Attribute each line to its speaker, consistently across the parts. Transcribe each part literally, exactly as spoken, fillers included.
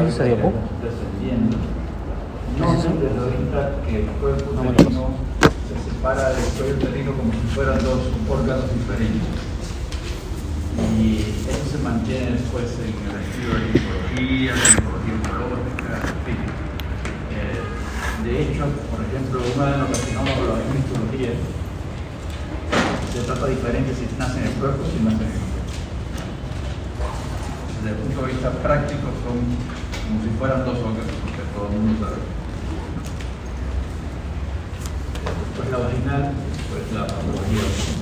Speaker 1: se dio poco.
Speaker 2: Descendiendo. No es desde ahorita que el cuerpo
Speaker 1: No me lo
Speaker 2: uterino se separa del cuello uterino como si fueran dos órganos diferentes. Y eso se mantiene después en el estudio de ginecología, ginecología oncológica, en fin. Eh, de hecho, por ejemplo, uno de los carcinomas de la histología se trata diferente si nace en el cuerpo o si nace en el cuerpo. Desde el punto de vista práctico son como si fueran dos órganos, porque todo el mundo sabe. Después la vaginal, después la patología.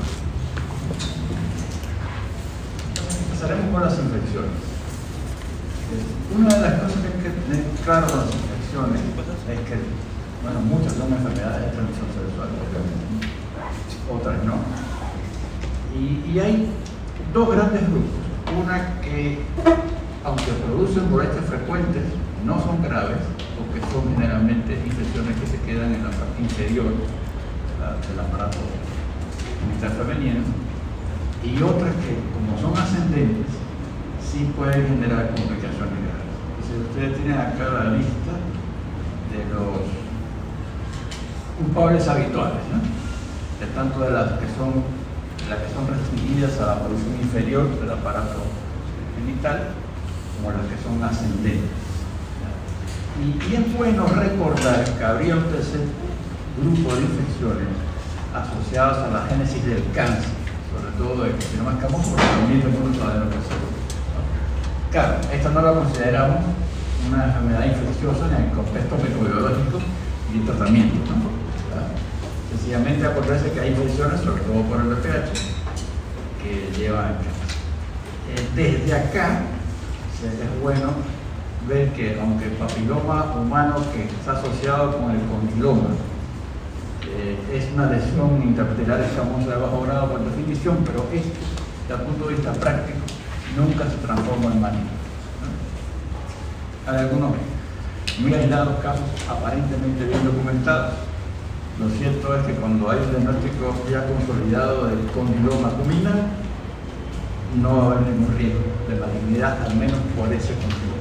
Speaker 2: Empezaremos con las infecciones. Una de las cosas que hay que tener claro con las infecciones es que, bueno, muchas son enfermedades de transmisión sexual, obviamente, otras no. Y, y hay dos grandes grupos. Una que, aunque producen molestias frecuentes, no son graves, porque son generalmente infecciones que se quedan en la parte inferior del aparato genital femenino, y otras que, como son ascendentes, sí pueden generar complicaciones graves. Entonces, ustedes tienen acá la lista de los culpables habituales, ¿no? De tanto de las que son, las que son restringidas a la porción inferior del aparato genital, como las que son ascendentes. Y, y es bueno recordar que habría un tercer grupo de infecciones asociadas a la génesis del cáncer, sobre todo el carcinoma escamoso, porque también todo el mundo sabe lo que es. Claro, esta no la consideramos una enfermedad infecciosa en el contexto microbiológico y el tratamiento, ¿no? Sencillamente acordarse que hay infecciones, sobre todo por el V P H, que llevan cáncer. Eh, desde acá es bueno ver que aunque el papiloma humano que está asociado con el condiloma eh, es una lesión intraepitelial escamosa de bajo grado por definición, pero esto, desde el punto de vista práctico, nunca se transforma en maligno, ¿no? Hay algunos muy aislados casos aparentemente bien documentados. Lo cierto es que cuando hay un diagnóstico ya consolidado del condiloma acuminal, no va a haber ningún riesgo de malignidad, al menos por ese condiloma.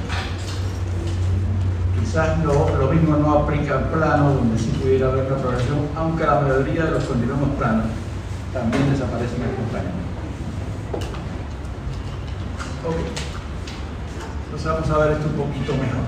Speaker 2: Quizás lo, lo mismo no aplica al plano, donde sí pudiera haber una progresión, aunque la mayoría de los condilomas planos también desaparecen espontáneamente. Ok, entonces vamos a ver esto un poquito mejor.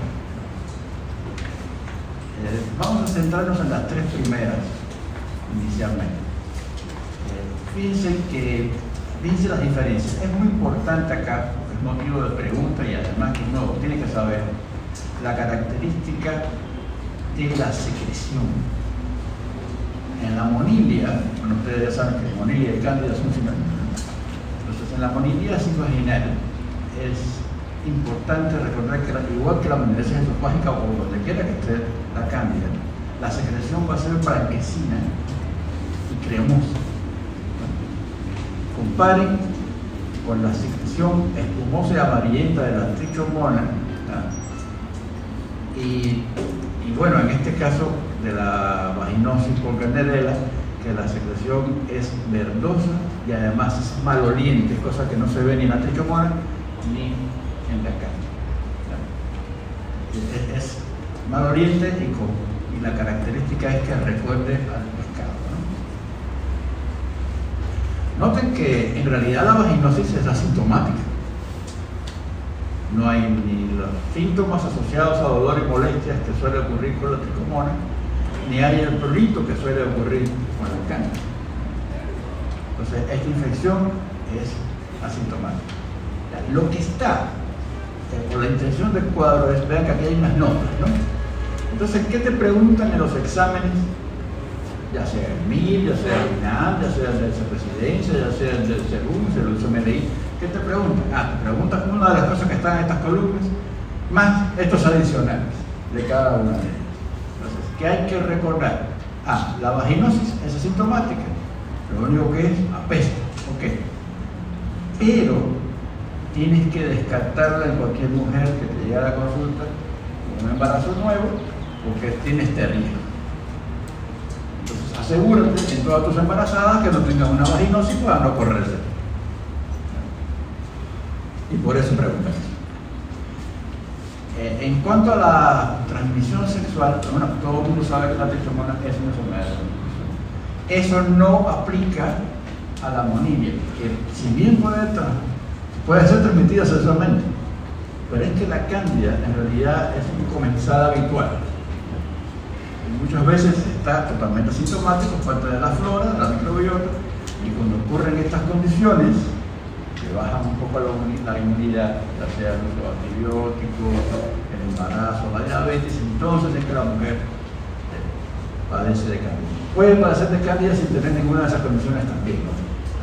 Speaker 2: Eh, vamos a centrarnos en las tres primeras inicialmente. Eh, fíjense que, fíjense las diferencias. Es muy importante acá, porque es motivo de pregunta y además que uno tiene que saber la característica de la secreción. En la monilia, bueno, ustedes ya saben que la monilia y cándida son sinónimos. Entonces, en la monilia vaginal es importante recordar que, la, igual que la monilia esofágica o donde quiera que esté la cándida, la secreción va a ser blanquecina y cremosa. Comparen con la secreción espumosa y amarillenta de la trichomona. Y, y bueno, en este caso de la vaginosis por Gardnerella, que la secreción es verdosa y además es maloliente, cosa que no se ve ni en la trichomona ni en la cándida. Es, es maloliente y, con, y la característica es que recuerde al pescado, ¿no? Noten que en realidad la vaginosis es asintomática. No hay ni los síntomas asociados a dolor y molestias que suele ocurrir con la trichomona, ni hay el prurito que suele ocurrir con la cándida. Entonces, esta infección es asintomática. Lo que está, eh, por la intención del cuadro, es, vean que aquí hay unas notas, ¿no? Entonces, ¿qué te preguntan en los exámenes? Ya sea el M I R, ya sea el INAM, ya sea el de vicepresidencia, ya sea el del SEGUN, el C M L I. ¿Qué te preguntan? Ah, te preguntan una de las cosas que están en estas columnas, más estos adicionales de cada una de ellas. Entonces, ¿qué hay que recordar? Ah, la vaginosis es asintomática, lo único que es apesta, ok. Pero tienes que descartarla en cualquier mujer que te llegue a la consulta con un embarazo nuevo, porque tienes este riesgo. Entonces, asegúrate en todas tus embarazadas que no tengan una vaginosis para no correrse. Y por eso preguntas. Eh, en cuanto a la transmisión sexual, bueno, todo el mundo sabe que la trichomona es una enfermedad de transmisión. Eso no aplica a la monilla, que si bien puede, puede ser transmitida sexualmente, pero es que la cándida en realidad es un comensal habitual. Y muchas veces está totalmente asintomático, falta de la flora, de la microbiota, y cuando ocurren estas condiciones, que bajan un poco la inmunidad, ya sea el uso de antibióticos, el embarazo, la diabetes, entonces es que la mujer eh, padece de cándida. Puede padecer de cándida sin tener ninguna de esas condiciones también, ¿no?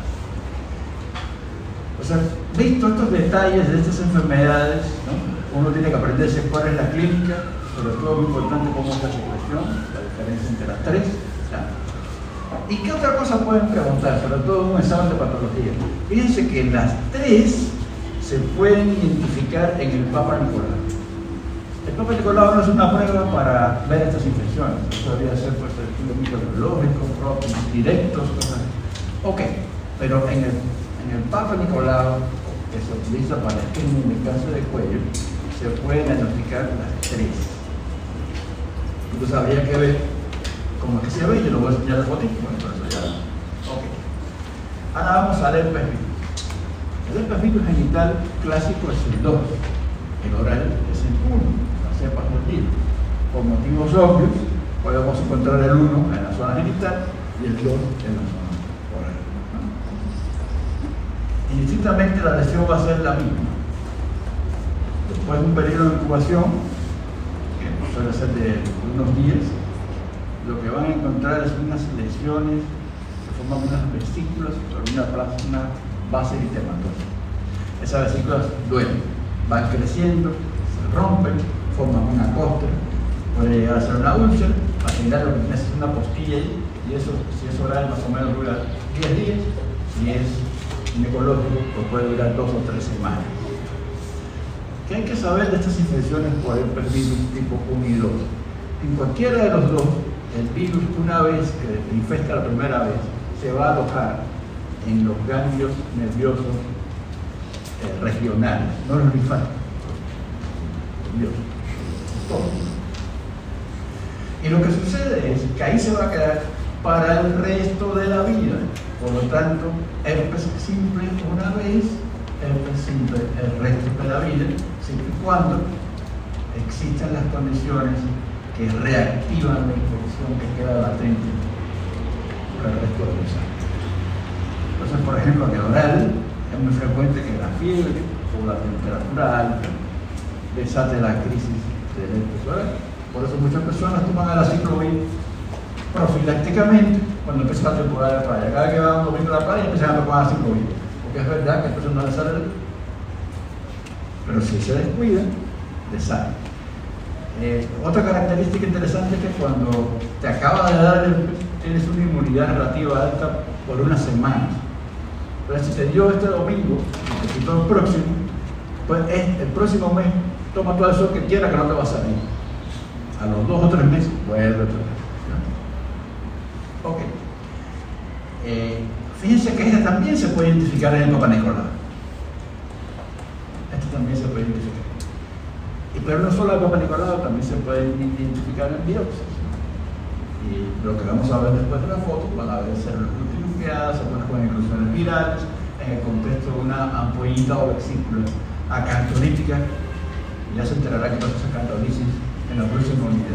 Speaker 2: O sea, visto estos detalles de estas enfermedades, ¿no? Uno tiene que aprenderse cuál es la clínica, sobre todo muy importante cómo es la secreción, la diferencia entre las tres, ¿ya? ¿Y qué otra cosa pueden preguntar? Sobre todo en un examen de patología. Fíjense que las tres se pueden identificar en el Papa Nicolau. El Papa Nicolau no es una prueba para ver estas infecciones. Podría ser pues estudios microbiológicos propios, directos, cosas así. Ok, pero en el, en el Papa Nicolau, que se utiliza para el esquema en el cáncer de cuello, se pueden diagnosticar las tres. Entonces habría que ver cómo es que se ve, yo lo voy a enseñar la fotito. Bueno, por eso ya. Ok. Ahora vamos al herpes virus. El herpes virus genital clásico es el dos, el oral es el uno, las cepas del virus. Por motivos obvios, podemos encontrar el uno en la zona genital y el dos en la zona oral, ¿no? Indistintamente la lesión va a ser la misma. Después de un periodo de incubación, que suele ser de unos días, lo que van a encontrar es unas lesiones que forman unas vesículas sobre una, una base eritematosa. Esas vesículas duelen, van creciendo, se rompen, forman una costra, puede llegar a ser una úlcera, al final lo que tienes es una postilla ahí, y eso, si es oral, más o menos dura diez días, si es ginecológico, pues puede durar dos o tres semanas. ¿Qué hay que saber de estas infecciones por herpes virus tipo uno y dos? En cualquiera de los dos, el virus, una vez que infecta la primera vez, se va a alojar en los ganglios nerviosos eh, regionales, no los linfáticos, nerviosos, todos. Y lo que sucede es que ahí se va a quedar para el resto de la vida. Por lo tanto, herpes simple una vez, herpes simple el resto de la vida, siempre y cuando existan las condiciones que reactivan la infección que queda latente por el resto de los años. Entonces, por ejemplo, en el oral es muy frecuente que la fiebre o la temperatura alta desate la crisis del herpes oral. Por eso muchas personas toman el aciclovir profilácticamente cuando empieza la temporada de playa. Cada vez que van un domingo a la playa empiezan a tomar aciclovir, porque es verdad que a personas no les sale el... pero si se descuidan, les sale. Eh, otra característica interesante es que cuando te acaba de dar el herpes, tienes una inmunidad relativa alta por unas semanas. Pero si te dio este domingo y te quitó el próximo, pues el próximo mes toma todo el sol que quiera que no te va a salir. A los dos o tres meses vuelve otra vez, ¿no? Ok. Eh, fíjense que este también se puede identificar en el Papa Nicolau. Este también se puede identificar. Y, pero no solo el Papa Nicolau, también se puede identificar en biopsias. Y lo que vamos a ver después de la foto van a ver células multinucleadas, algunas con inclusiones virales, en el contexto de una ampollita o vesícula acantolítica. Ya se enterará que pasa esa acantolisis en la próxima unidad.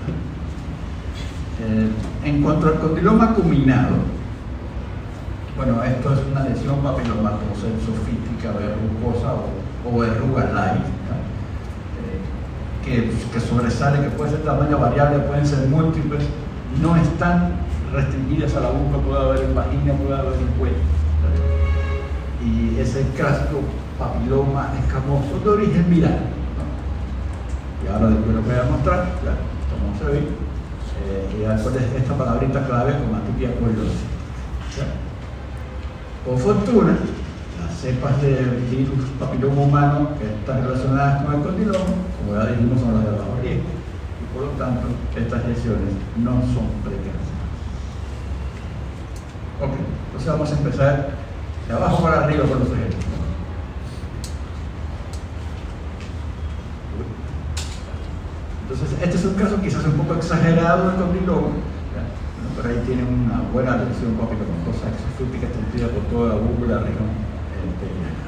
Speaker 2: Eh, en cuanto al condiloma acuminado, bueno, esto es una lesión papilomatosa, exofítica, verrucosa o, o verruga light, ¿no? eh, que, que sobresale, que puede ser de tamaño variable, pueden ser múltiples, no están restringidas a la boca, puede haber en vagina, puede haber en cuello. ¿No? Y es el clásico papiloma escamoso de origen viral. Y ahora después lo voy a mostrar, ya, como se ve, eh, y después de esta palabrita clave como atipia colosis. Por fortuna, las cepas de virus papiloma humano que están relacionadas con el condiloma, como ya dijimos, son las de bajo riesgo, y por lo tanto, estas lesiones no son precancerosas. Ok, entonces vamos a empezar de abajo para arriba con los ejemplos. este es un caso quizás un poco exagerado del condiloma, pero ahí tienen una buena lesión cópica con cosas exofúticas extendida por toda la búcula región perianal.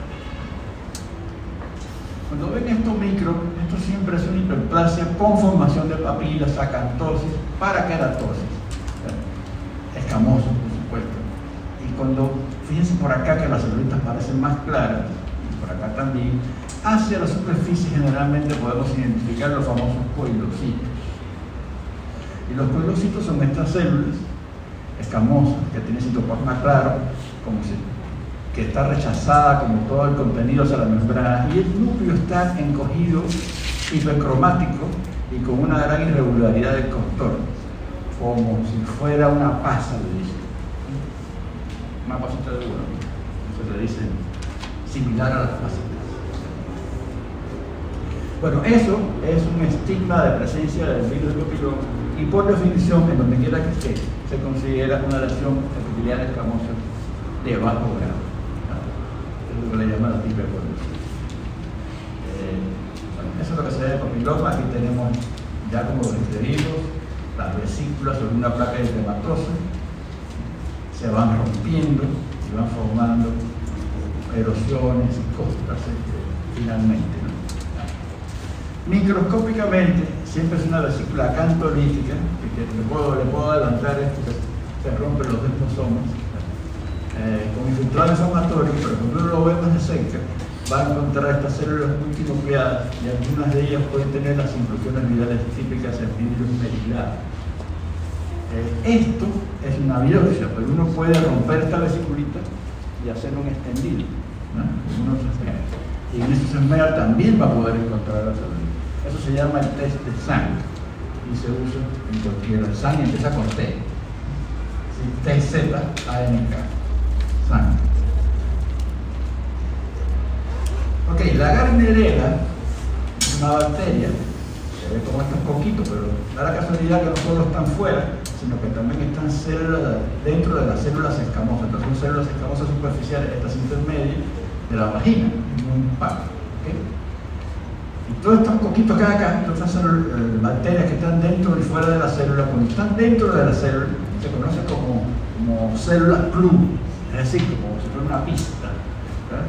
Speaker 2: Cuando ven esto micro, esto siempre es una hiperplasia con formación de papilas, acantosis, paraqueratosis, escamoso por supuesto. Y cuando, fíjense por acá que las celulitas parecen más claras, y por acá también, hacia la superficie generalmente podemos identificar los famosos coilocitos. Y los coilocitos son estas células escamosas que tienen citoplasma claro, como si, que está rechazada como todo el contenido hacia la membrana, y el núcleo está encogido, hipercromático y con una gran irregularidad de contorno, como si fuera una pasa, le dicen. Una pasita de uno, eso le dicen similar a las pasitas. Bueno, eso es un estigma de presencia del virus del papiloma y por definición, en donde quiera que esté, se considera una lesión epitelial escamosa de bajo grado. Es lo que le llaman la hipercolosis. Eh, bueno, eso es lo que se ve del papiloma. Aquí tenemos ya como los exteridos, las vesículas sobre una placa eritematosa, se van rompiendo y van formando erosiones y costras este, finalmente, ¿no? Microscópicamente siempre es una vesícula acantolítica, que, que le, puedo, le puedo adelantar esto, que se rompen los desmosomas, eh, con infiltrado inflamatorio, pero cuando uno lo ve más de cerca, va a encontrar estas células multinucleadas y algunas de ellas pueden tener las inclusiones virales típicas en vidrios merilados. Eh, esto es una biopsia, pero uno puede romper esta vesiculita y hacer un extendido, ¿no? Uno se esmera. Y en ese esmera también va a poder encontrar la célula. Eso se llama el test de sangre y se usa en cualquier sangre, empieza con T. ¿Sí? T Z A N K, sangre. Ok, la Gardnerella es una bacteria, se ve como estos poquitos, pero da la casualidad que no solo están fuera, sino que también están células dentro de las células escamosas. Entonces son células escamosas superficiales, estas intermedias de la vagina, en un par. ¿Okay? Y todos estos coquitos que hay acá, todas estas eh, bacterias que están dentro y fuera de la célula, cuando están dentro de la célula, se conocen como, como células club, es decir, como si fuera una pista. ¿Okay?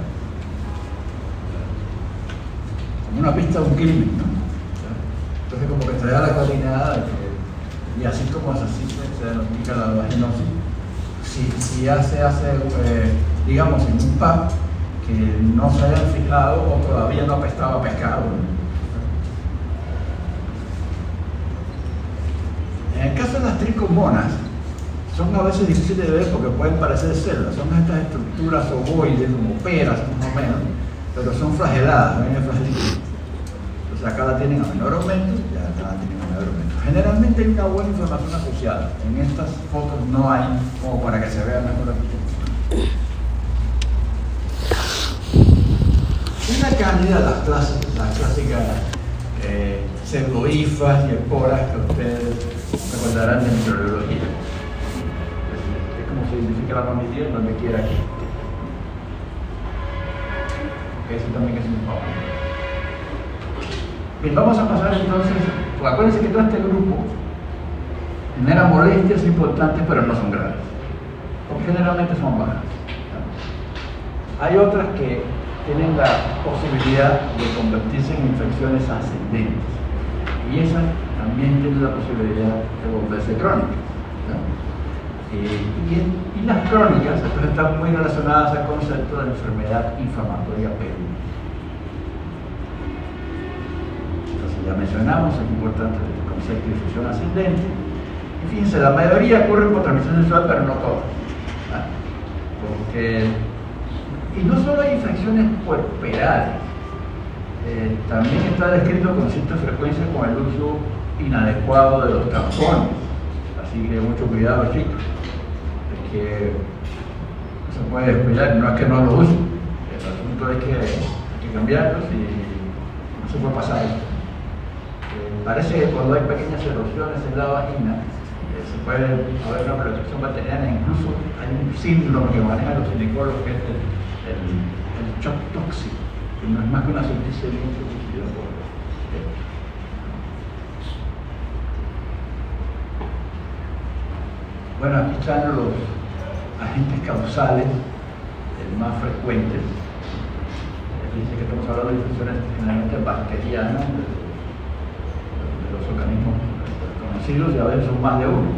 Speaker 2: Como una pista de un crimen, ¿no? Entonces como que te da la coordinada de que, y así como es así se denomina la vaginosis, si, si ya se hace, eh, digamos, en un pub que no se hayan fijado o todavía no apestaba pescado, ¿no? En el caso de las tricomonas, son a veces difíciles de ver porque pueden parecer células, son estas estructuras ovoides, como peras más o menos, pero son flageladas, ¿no? Entonces acá la tienen a menor aumento y acá la tienen a menor aumento. Generalmente hay una buena inflamación asociada. En estas fotos no hay, como para que se vea mejor aquí. Y la cándida, las, clases, las clásicas eh, pseudohifas y esporas que ustedes recordarán de microbiología. Es, es como se identifica la mamilia donde quiera que esté. Eso también es un problema. Bien, vamos a pasar entonces, pues acuérdense que todo este grupo genera molestias importantes pero no son graves, porque generalmente son bajas. Hay otras que tienen la posibilidad de convertirse en infecciones ascendentes y esas también tienen la posibilidad de volverse crónicas, ¿no? eh, y, y las crónicas entonces están muy relacionadas al concepto de la enfermedad inflamatoria perenne. Ya mencionamos, es importante el concepto de difusión ascendente. Y fíjense, la mayoría ocurre por transmisión sexual, pero no todas. ¿Ah? Porque, y no solo hay infecciones puerperales, eh, también está descrito con cierta frecuencia con el uso inadecuado de los tampones. Así que mucho cuidado, chicos, porque no se puede descuidar, no es que no lo usen, el asunto es que hay que cambiarlos y no se puede pasar esto. Parece que cuando hay pequeñas erosiones en la vagina, eh, se puede haber una protección bacteriana, incluso hay un síndrome que manejan los ginecólogos que es el, el, el shock tóxico, que no es más que una sutil líquido por Bueno, aquí están los agentes causales, el más frecuente. Dice que estamos hablando de infecciones generalmente bacterianas, de, de los organismos conocidos, y a veces son más de uno.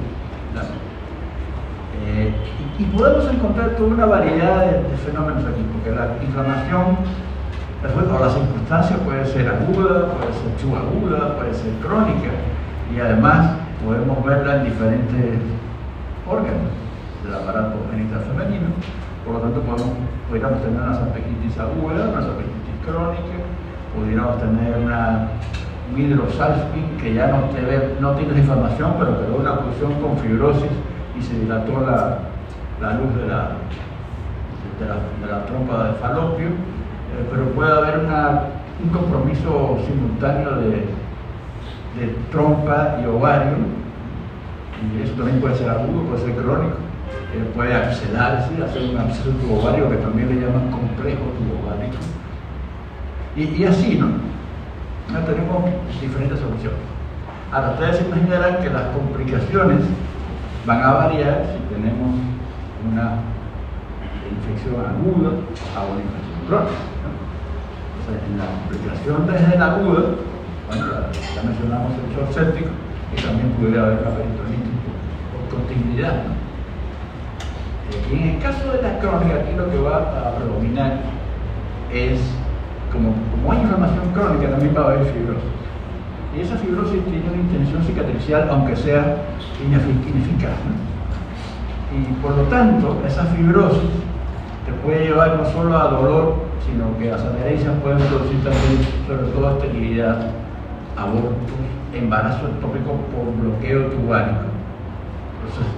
Speaker 2: Eh, y, y podemos encontrar toda una variedad de, de fenómenos aquí, porque la inflamación, o la circunstancia puede ser aguda, puede ser subaguda, puede ser crónica, y además podemos verla en diferentes órganos del aparato genital femenino. Por lo tanto, podemos, podríamos tener una salpiquitis aguda, una salpiquitis crónica, podríamos tener una, un hidrosalping que ya no, te ve, no tiene inflamación, pero quedó una oclusión con fibrosis y se dilató la, la luz de la, de, la, de la trompa de falopio, eh, pero puede haber una, un compromiso simultáneo de, de trompa y ovario, y eso también puede ser agudo, puede ser crónico. Eh, puede abscedarse, hacer un absceso tubovario que también le llaman complejo tubovárico. Y, y así, ¿no? Ya tenemos diferentes soluciones. Ahora, ustedes se imaginarán que las complicaciones van a variar si tenemos una infección aguda a una infección crónica, ¿no? O sea, en la complicación desde la aguda, bueno, ya mencionamos el shock séptico, y también pudiera haber una peritonitis por continuidad, ¿no? Y en el caso de la crónica, aquí lo que va a predominar es, como, como hay inflamación crónica, también va a haber fibrosis. Y esa fibrosis tiene una intención cicatricial, aunque sea ineficaz, ¿no? Y por lo tanto, esa fibrosis te puede llevar no solo a dolor, sino que las adherencias pueden producir también, sobre todo, esterilidad, abortos, embarazo ectópico por bloqueo tubulárico. Entonces,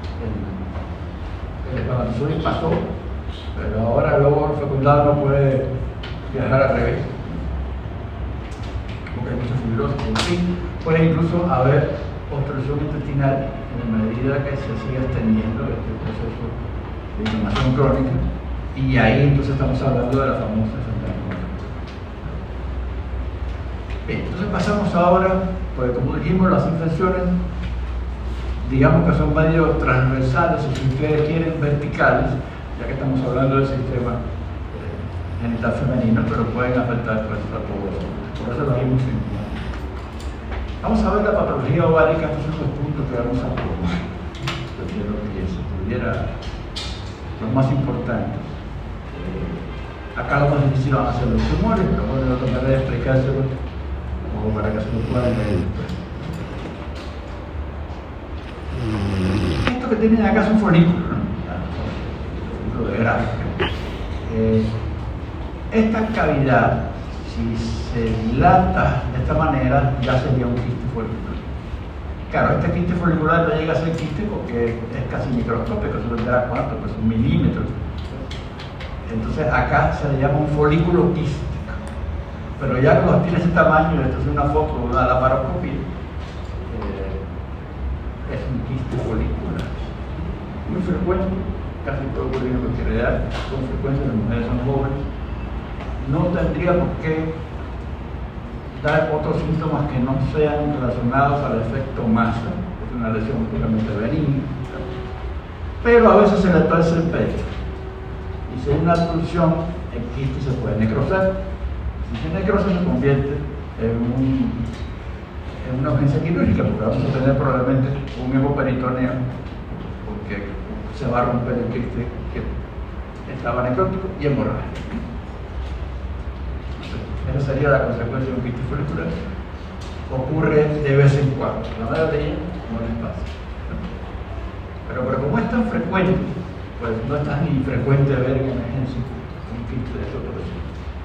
Speaker 2: el espermatozoide pasó, pero ahora el óvulo fecundado no puede viajar al revés, porque hay mucha fibrosis. En fin, puede incluso haber obstrucción intestinal en la medida que se siga extendiendo este proceso de inflamación crónica, y ahí entonces estamos hablando de la famosa enfermedad crónica. Bien, entonces pasamos ahora, pues como dijimos, las infecciones, digamos que son medio transversales, o si ustedes quieren, verticales, ya que estamos hablando del sistema eh, genital femenino, pero pueden afectar pues, a todos. Por eso lo vimos en cuenta. Vamos a ver la patología ovárica, estos son los puntos que vamos a probar. Yo quiero que se pudiera los más importantes. Eh, acá lo más difícil van a ser los tumores, pero bueno, yo trataré de explicárselo como para que se lo puedan leer después. Esto que tienen acá es un folículo, ¿no? Un folículo de gráfica. Eh, esta cavidad, si se dilata de esta manera, ya sería un quiste folicular. Claro, este quiste folicular no llega a ser quiste porque es casi microscópico, solo llega a cuánto, pues un milímetro. Entonces acá se le llama un folículo quístico. Pero ya cuando tiene ese tamaño, esto es una foto de una laparoscopía, es un quiste folicular. Muy frecuente, casi todo ocurre en cualquier edad, con frecuencia las mujeres son jóvenes. No tendría por qué dar otros síntomas que no sean relacionados al efecto masa, es una lesión puramente benigna, pero a veces se le tuerce el pecho. Y si hay una obstrucción, el quiste se puede necrosar. Si se necrosa, se convierte en un en una urgencia quirúrgica, porque vamos a tener probablemente un hemoperitoneo, porque se va a romper el quiste que estaba necrótico y hemorrágico. Esa sería la consecuencia de un quiste folicular. Ocurre de vez en cuando, la mayoría no les pasa. Pero, pero como es tan frecuente, pues no es tan infrecuente ver en emergencia un quiste de todo eso.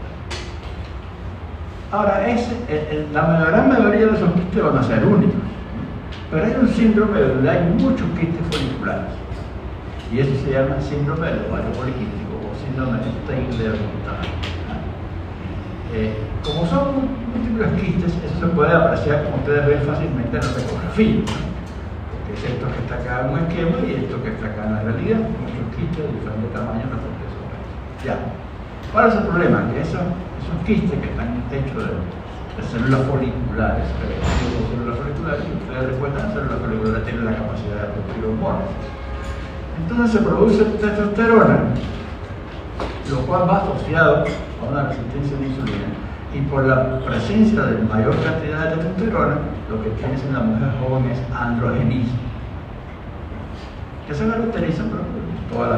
Speaker 2: Ahora, ese, el, la gran mayoría de esos quistes van a ser únicos, pero hay un síndrome donde hay muchos quistes foliculares, y eso se llama síndrome del ovario poliquístico o síndrome de Steinler-Montagne. Eh, como son múltiples quistes, eso se puede apreciar, como ustedes ven fácilmente, en la ecografía, ¿no? Porque es esto que está acá en un esquema y esto que está acá en la realidad, muchos quistes de diferentes tamaños. Ya. ¿Cuál es el problema? Que esos, esos quistes que están hechos de de células foliculares, pero son células foliculares, y ustedes recuerdan, las células foliculares tienen la capacidad de producir hormonas. Entonces se produce testosterona, lo cual va asociado a una resistencia a la insulina, y por la presencia de mayor cantidad de testosterona, lo que tienes en la mujer joven es androgenismo, que se caracteriza por todos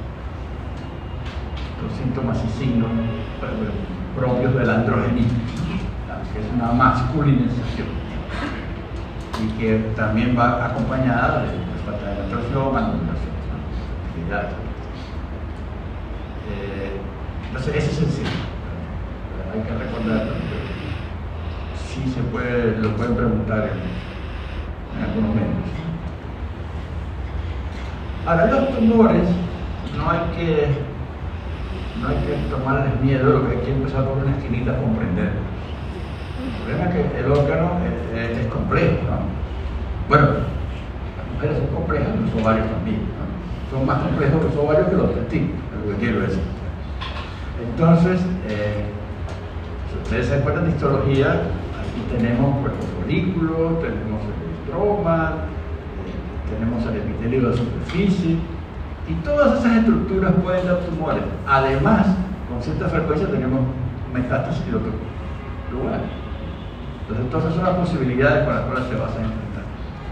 Speaker 2: los síntomas y signos propios del androgenismo, que es una masculinización y que también va acompañada de falta de menstruación, anulación, actividad. Eh, entonces ese es el signo. Hay que recordarlo. Sí se puede, lo pueden preguntar en, en algunos medios. Ahora, los tumores no hay que no hay que tomarles miedo, lo que hay que empezar por una esquinita a comprender. El problema es que el órgano es, es, es complejo, ¿no? Bueno, las mujeres son complejas, los ovarios también, ¿no? Son más complejos los ovarios que los testículos, es lo que quiero decir. Entonces, eh, si ustedes se acuerdan de histología, aquí tenemos pues, los folículos, tenemos el estroma, eh, tenemos el epitelio de la superficie, y todas esas estructuras pueden dar tumores. Además, con cierta frecuencia tenemos metástasis y otros lugares. Entonces, entonces son las posibilidades con las cuales se vas a enfrentar.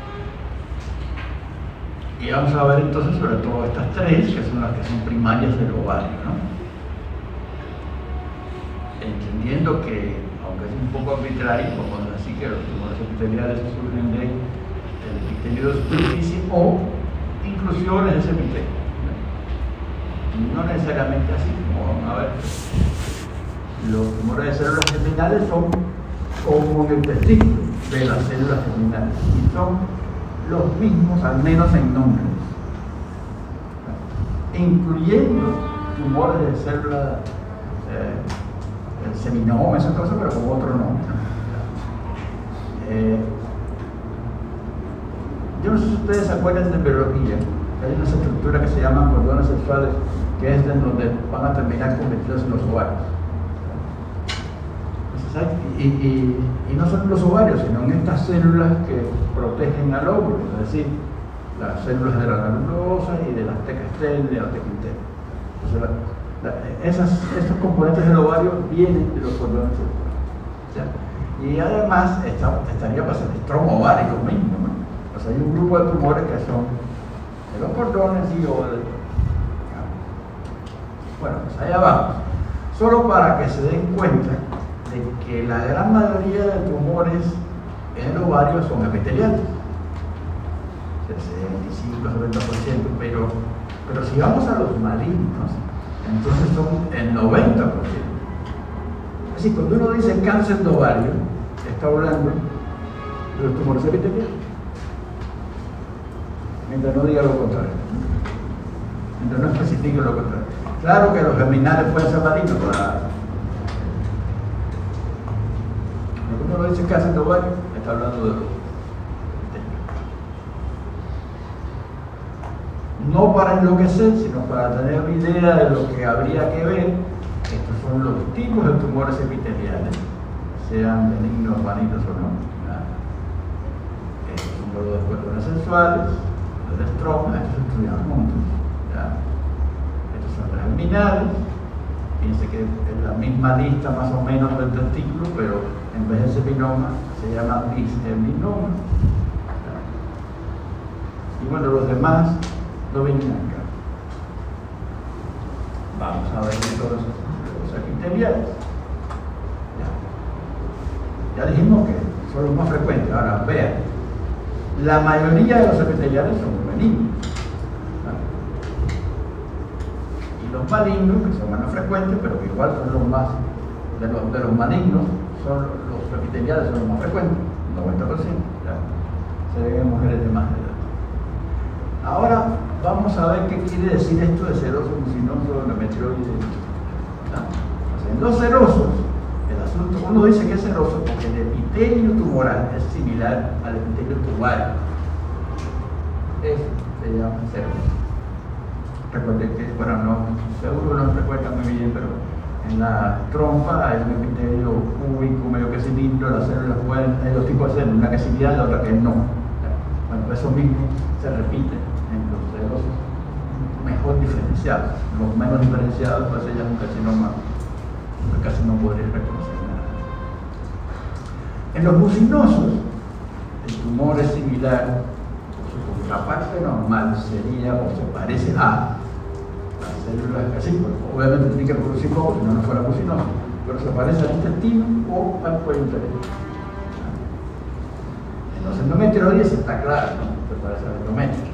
Speaker 2: Y vamos a ver entonces sobre todo estas tres, que son las que son primarias del ovario, ¿no? Entendiendo que, aunque es un poco arbitrario, podemos decir que los tumores epiteliales surgen del epitelio de superficie o inclusiones de ese epitelio. No necesariamente así, como vamos a ver. Los tumores de células germinales son como en el testículo de las células germinales y son los mismos, al menos en nombre, incluyendo tumores de células, eh, el seminoma, esas cosas, pero con otro nombre. Eh, yo no sé si ustedes se acuerdan de biología, hay unas estructuras que se llaman cordones sexuales, que es de donde van a terminar convertidos en los ovarios. Y, y, y no son los ovarios, sino en estas células que protegen al óvulo, es decir, las células de la granulosa y de la teca externa y de la teca interna. Entonces, la, la, esas, estos componentes del ovario vienen de los cordones sexuales. Y además está, estaría pues, el estroma ovárico mismo, ¿no? O sea, hay un grupo de tumores que son de los cordones y ovarios. Bueno, pues allá vamos. Solo para que se den cuenta de que la gran mayoría de tumores en el ovario son epiteliales, sesenta y cinco a setenta por ciento, pero, pero si vamos a los malignos, entonces son el noventa por ciento. Es decir, cuando uno dice cáncer de ovario, está hablando de los tumores epiteliales, mientras no diga lo contrario, mientras no especifique lo contrario. Claro que los germinales pueden ser malignos, claro. Cuando uno dice cáncer de ovario, está hablando de los no para enloquecer, sino para tener una idea de lo que habría que ver. Estos son los tipos de tumores epiteliales, sean benignos, malignos o no. Estos son los cordones sexuales, los de estroma, estos se estudian juntos. ¿Ya? Estos son los germinales. Fíjense que es la misma lista más o menos del testículo, pero en vez de seminoma se llama bisgerminoma. Y bueno, los demás no vienen acá. Vamos a ver todos los epiteliales. Ya. ya dijimos que son los más frecuentes. Ahora vean, la mayoría de los epiteliales son benignos. Los malignos, que son menos frecuentes, pero que igual son los más, de los, de los malignos, son los epiteliales son los más frecuentes, noventa por ciento, ya, se ven en mujeres de más edad. Ahora vamos a ver qué quiere decir esto de seroso, mucinoso, endometrioide. O sea, en los serosos, el asunto, uno dice que es seroso porque el epitelio tumoral es similar al epitelio tumoral. Eso se llama seroso. Recuerden que, bueno, no, seguro no recuerdan muy bien, pero en la trompa hay un epitelio cúbico, medio que cilindro, las células pueden, hay dos tipos de células, una que es ciliada y la otra que no. Bueno, eso mismo se repite en los celos mejor diferenciados. Los menos diferenciados, pues se llama un carcinoma, porque casi no podría reconocer nada. En los mucinosos, el tumor es similar, su contraparte normal sería o se parece a las células así, pues, obviamente tiene que producir poco, si no, no fuera mucinoso, pero se parece al intestino o al cuello interior. En los endometrioides está claro, ¿no? Se parece al endometrio.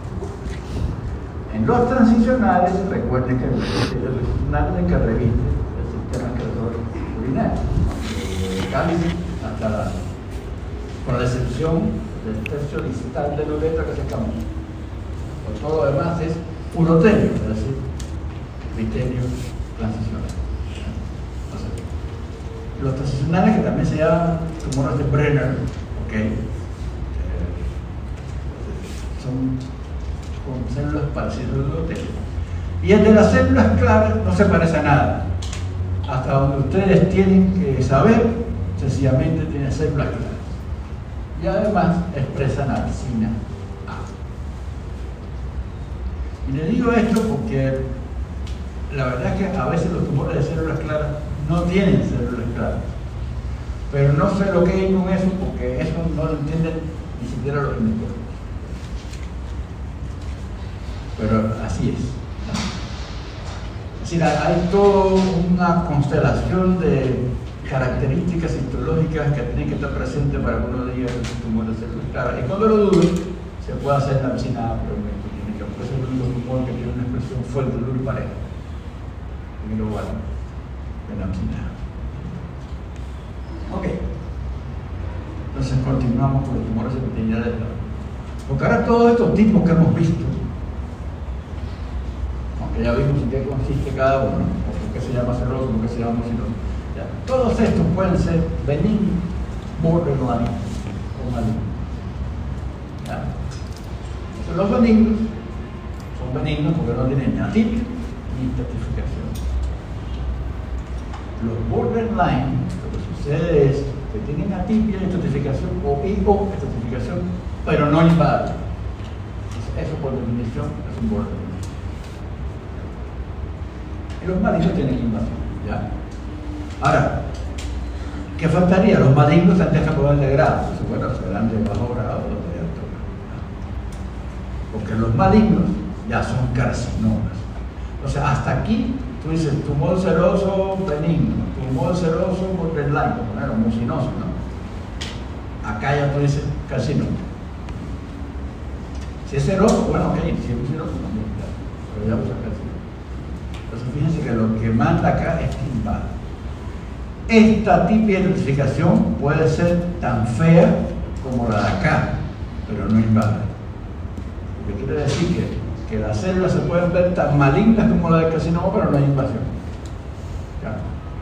Speaker 2: En los transicionales, recuerden que el transicional es el que reviste el sistema excretor urinario, desde el cáliz hasta la, con la excepción del tercio distal de la uretra que se cambió. Por todo lo demás es urotelio, es decir, epitelio transicional. Entonces, los transicionales, que también se llaman tumores de Brenner, ¿okay? eh, son con células parecidas al urotelio. Y el de las células claras no se parece a nada. Hasta donde ustedes tienen que saber, sencillamente tiene células claras. Y además expresan alcina A. Y le digo esto porque la verdad es que a veces los tumores de células claras no tienen células claras. Pero no sé lo que hay con eso, porque eso no lo entienden ni siquiera los ginecólogos. Pero así es, ¿no? Es decir, hay toda una constelación de características histológicas que tienen que estar presentes para que uno diga que es un tumor de células claras. Y cuando lo dude, se puede hacer la alcina clínica, porque es el único tumor que tiene una expresión fuerte, dura y pareja. En lo bueno, en la alcina. Ok. Entonces continuamos con los tumores epiteliales. Porque ahora todos estos tipos que hemos visto, aunque ya vimos en qué consiste cada uno, o por qué se llama celoso, por qué se llama mucinoso, todos estos pueden ser benignos, borderline o malignos. Los benignos son benignos porque no tienen ni atipia ni estratificación. Los borderline, lo que sucede es que tienen atipia y estratificación o hipoestratificación, pero no invaden. Eso por definición es un borderline. Y los malignos tienen invasión, ¿ya? Ahora, ¿qué faltaría? Los malignos tendrían que poder de grado, pues, bueno, serán de bajo grado o de alto grado. Porque los malignos ya son carcinomas. O sea, hasta aquí tú dices tumor seroso benigno, tumor seroso borderline, bueno, mucinoso, ¿no? Acá ya tú dices carcinoma. Si es seroso, bueno, ok, si es mucinoso, también, claro, pero ya usa carcinoma. Entonces fíjense que lo que manda acá es que invade. Esta típica identificación puede ser tan fea como la de acá, pero no invade. Lo que quiere decir que, que las células se pueden ver tan malignas como la del carcinoma, pero no hay invasión. ¿Ya?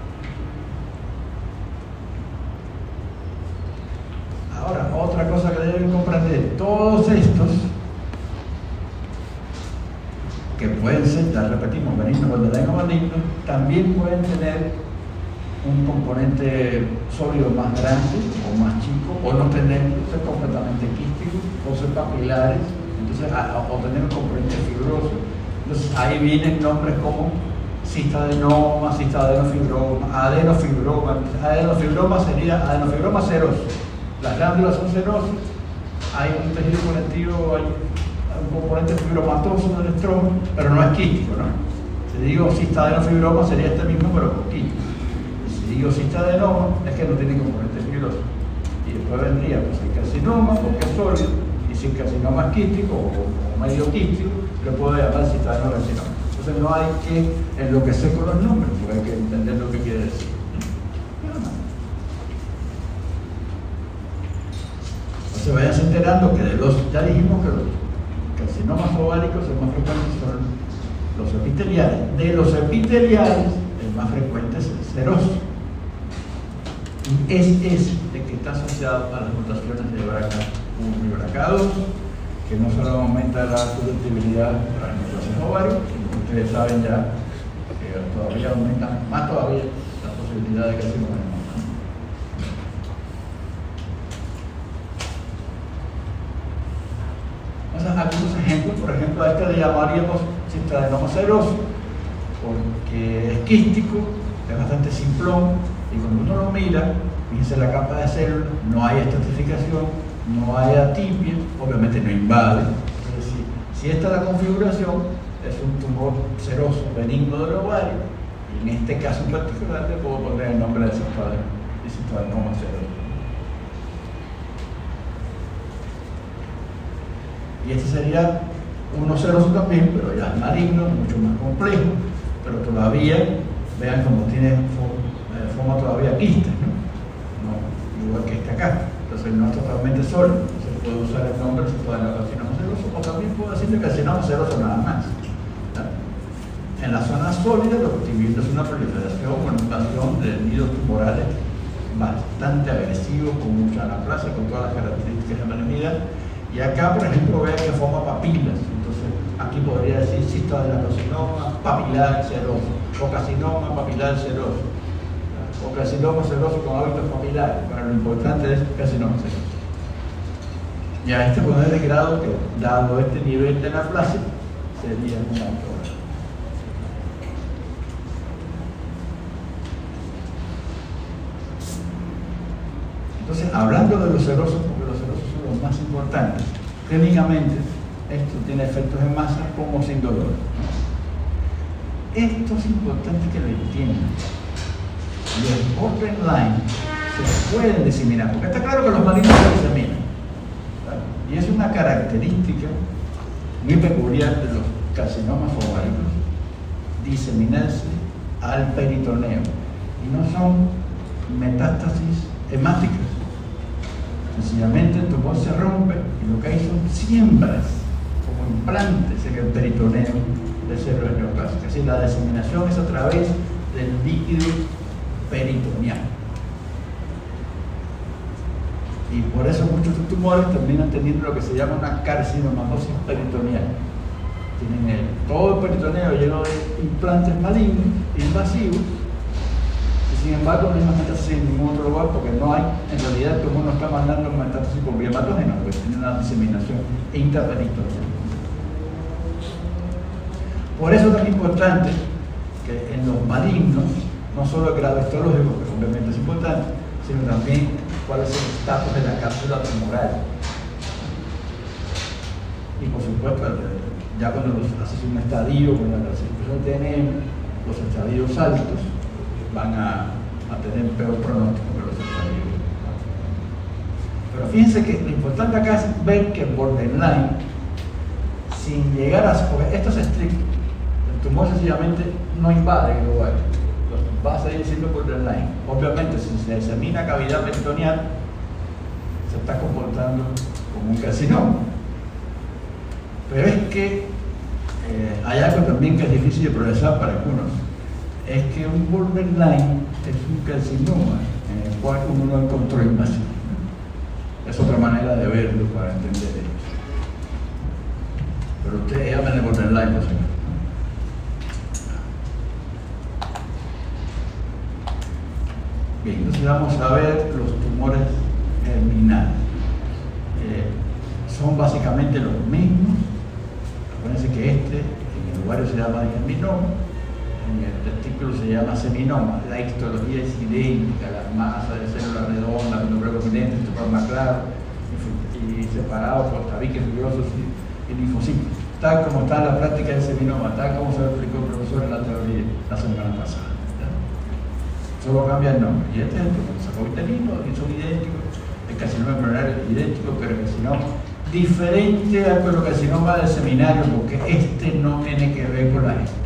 Speaker 2: Ahora, otra cosa que deben comprender, todos estos que pueden ser, ya repetimos, benignos, borderline o malignos, también pueden tener un componente sólido más grande o más chico, o no tenerlo, ser completamente quístico, o ser papilares, entonces, a, o tener un componente fibroso. Entonces ahí vienen nombres como cistadenoma, cistadenofibromas, adenofibroma. Adenofibroma sería adenofibroma seroso. Las glándulas son serosas, hay un tejido conectivo, hay un componente fibromatoso del estroma, pero no es quístico, ¿no? Si digo cistadenofibromas sería este mismo, pero con quístico. Si digo cistadenoma, es que no tiene componente fibroso. Y después vendría pues, el carcinoma, porque es sólido, y si el carcinoma es quístico o, o medio quístico, le puedo llamar cistadenoma-carcinoma. Entonces no hay que enloquecer con los nombres, porque hay que entender lo que quiere decir. Entonces vayan enterando que de los, ya dijimos que los carcinomas ováricos el más frecuentes son los epiteliales. De los epiteliales, el más frecuente es el seroso. Y es ese de que está asociado a las mutaciones de B R C A uno y B R C A dos, que no solo aumenta la susceptibilidad para las mutaciones ováricos, sino que ustedes saben ya que que todavía aumenta más todavía la posibilidad de carcinoma de mama. Vamos a algunos ejemplos. Por ejemplo, a este le llamaríamos cistadenoma seroso, porque es quístico, es bastante simplón, y cuando uno lo mira, fíjense la capa de células, no hay estratificación, no hay atipia, obviamente no invade. Es decir, si esta es la configuración, es un tumor seroso benigno del ovario, y en este caso en particular le puedo poner el nombre de cistadenoma seroso. Y este sería uno seroso también, pero ya es maligno, mucho más complejo, pero todavía, vean cómo tiene forma todavía quista, ¿no? No, igual que este acá. Entonces no es totalmente sólido. Entonces puedo usar el nombre cistadenoma seroso, o también puedo decirle carcinoma seroso nada más. ¿No? En la zona sólida lo que estoy viendo es una proliferación o invasión de nidos tumorales bastante agresivos, con mucha anaplasia, con todas las características de malignidad. Y acá, por ejemplo, vean que forma papilas. Entonces, aquí podría decir cistadenoma papilar seroso, o carcinoma papilar seroso, o carcinoma seroso con hábitos papilares. Pero lo importante es carcinoma seroso. Y a este poder de grado, que dado este nivel de anaplasia, sería un alto. Entonces, hablando de los serosos, porque los serosos son los más importantes, clínicamente esto tiene efectos en masa como sin dolor. Esto es importante que lo entiendan. Los borderline se pueden diseminar, porque está claro que los malignos se diseminan, ¿vale? Y es una característica muy peculiar de los carcinomas ováricos diseminarse al peritoneo, y no son metástasis hemáticas. Sencillamente el tumor se rompe y lo que hay son siembras como implantes en el peritoneo de células neoplásicas. Es decir, la diseminación es a través del líquido peritoneal. Y por eso muchos tumores terminan teniendo lo que se llama una carcinomatosis peritoneal. Tienen el, todo el peritoneo lleno de implantes malignos, invasivos. Sin embargo, no hay metástasis en ningún otro lugar, porque no hay, en realidad, el tumor no está mandando metástasis por vía patógena, porque tiene una diseminación intraperitoneal. Por eso es tan importante que en los malignos, no solo el grado histológico, que obviamente es importante, sino también cuál es el estatus de la cápsula tumoral. Y por supuesto, ya cuando haces un estadio, cuando la circulación tiene los estadios altos, van a, a tener peor pronóstico que los estadios. Pero fíjense que lo importante acá es ver que el borderline, sin llegar a... porque esto es estricto, el tumor sencillamente no invade el ovario, va a seguir siendo borderline. Obviamente, si se disemina cavidad peritoneal, se está comportando como un carcinoma. Pero es que eh, hay algo también que es difícil de procesar para algunos. Es que un borderline es un carcinoma en el cual uno no encontró invasión. Es otra manera de verlo para entender esto. Pero ustedes llaman el borderline, por ejemplo. Bien, entonces vamos a ver los tumores germinales. Eh, son básicamente los mismos. Acuérdense que este, en el ovario se llama diaminoma, en el testículo se llama seminoma. La histología es idéntica, las masas de células redondas, núcleo prominente, esto más claro, y separados por tabiques fibrosos y, y linfocitos, tal como está en la práctica del seminoma, tal como se lo explicó el profesor en la teoría la semana pasada. ¿Ya? Solo cambia el nombre. Y este es el sacovitelino, y son idénticos, el carcinoma embrionario es idéntico, pero el carcinoma diferente al colocarcinoma del seminario, porque este no tiene que ver con la gestación.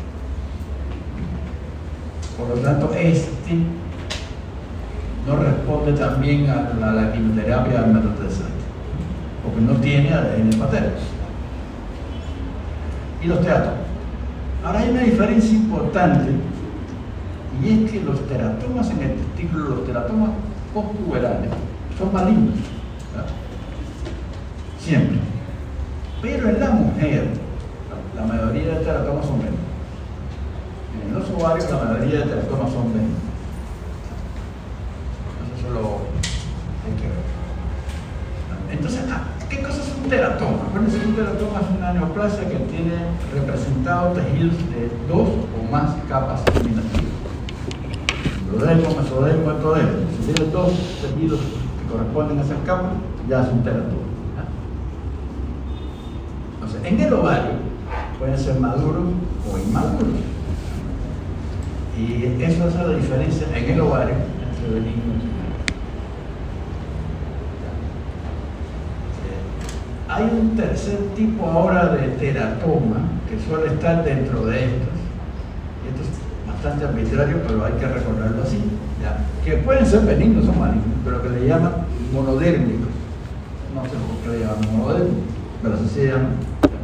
Speaker 2: Por lo tanto, este no responde también a la, la quimioterapia al metotrexato, porque no tiene A D N paterno. Y los teratomas. Ahora hay una diferencia importante, y es que los teratomas en el testículo, los teratomas posttuberales, son malignos, ¿verdad? Siempre. Pero en la mujer, la mayoría de teratomas son benignos. En los ovarios, la mayoría de teratomas son benignos. Eso lo hay que ver. Entonces, ¿qué cosa es un teratoma? Bueno, un teratoma es una neoplasia que tiene representados tejidos de dos o más capas germinativas. Endodermo, mesodermo, ectodermo. Si tiene dos tejidos que corresponden a esas capas, ya es un teratoma. Entonces, en el ovario pueden ser maduros o inmaduros. Y eso hace la diferencia en el ovario entre benigno y maligno. Hay un tercer tipo ahora de teratoma que suele estar dentro de estos. Y esto es bastante arbitrario, pero hay que recordarlo así. ¿Ya? Que pueden ser benignos o malignos, pero que le llaman monodérmicos. No sé por qué le llaman monodérmicos, pero así se llaman.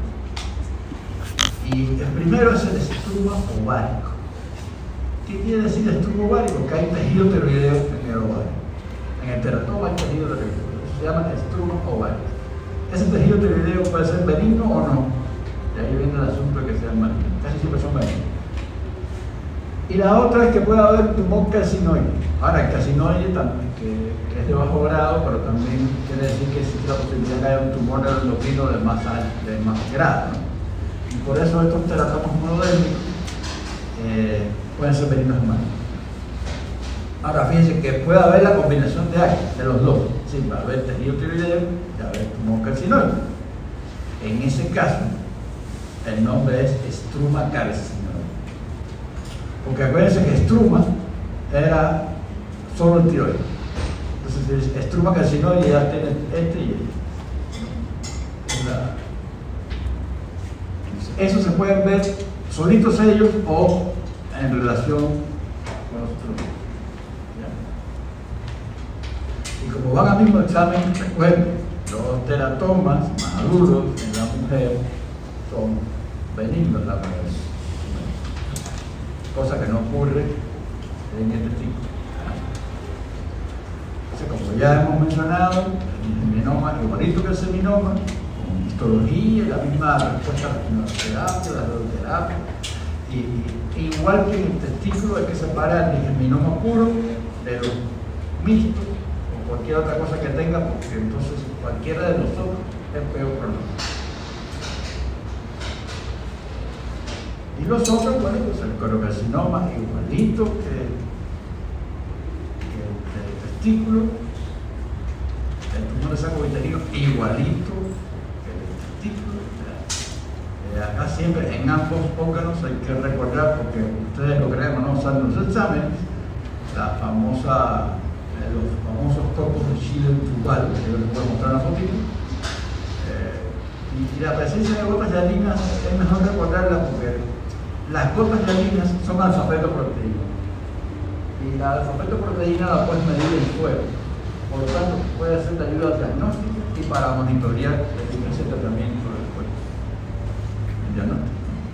Speaker 2: Y el primero es el estruma ovárico. ¿Qué quiere decir estruma ovárico? Que hay tejido tiroideo en el ovario. En el teratoma hay tejido tiroideo. Se llama estruma ovárico. Ese tejido tiroideo puede ser benigno o no. Y ahí viene el asunto de que sean malignos. Casi siempre son benignos. Y la otra es que puede haber tumor carcinoide. Ahora, el carcinoide también, que, que es de bajo grado, pero también quiere decir que existe la posibilidad de que haya un tumor endocrino de más, de más grado, ¿no? Y por eso estos teratomas monodérmicos eh, pueden ser benignos o malignos. Ahora, fíjense que puede haber la combinación de ambos, de los dos. Sí, va a haber tejido tiroideo y va a haber tumor carcinoide. En ese caso, el nombre es estruma carcinoide. Porque acuérdense que estruma era solo el tiroides. Entonces, estruma carcinoide ya tiene este y este. Eso se pueden ver solitos ellos o en relación con los otros. Y como van al mismo examen, recuerden, los teratomas maduros en la mujer son benignos la mayoría. Cosa que no ocurre en este tipo. Entonces, como ya hemos mencionado, el seminoma es igualito que el seminoma, con histología y la misma respuesta a la quimioterapia, la radioterapia. Y, y igual que en el testículo hay que separar el seminoma puro de los mixtos o cualquier otra cosa que tenga, porque entonces cualquiera de los otros es peor pronóstico. Y los otros, bueno, pues el colocarcinoma igualito que, que el testículo, el tumor de saco uterino igualito que el testículo. Eh, acá siempre en ambos órganos hay que recordar, porque ustedes lo creen o no, saben los exámenes, la famosa, eh, los famosos topos de Schiller tubal, que yo les puedo mostrar una fotito. Eh, y, y la presencia de gotas hialinas es mejor recordarla porque las gotas hialinas son alfabeto-proteína. Y la alfabeto-proteína la puedes medir en suero. Por lo tanto, puede ser de ayuda diagnóstica y para monitorear la eficacia del tratamiento después. El diagnóstico.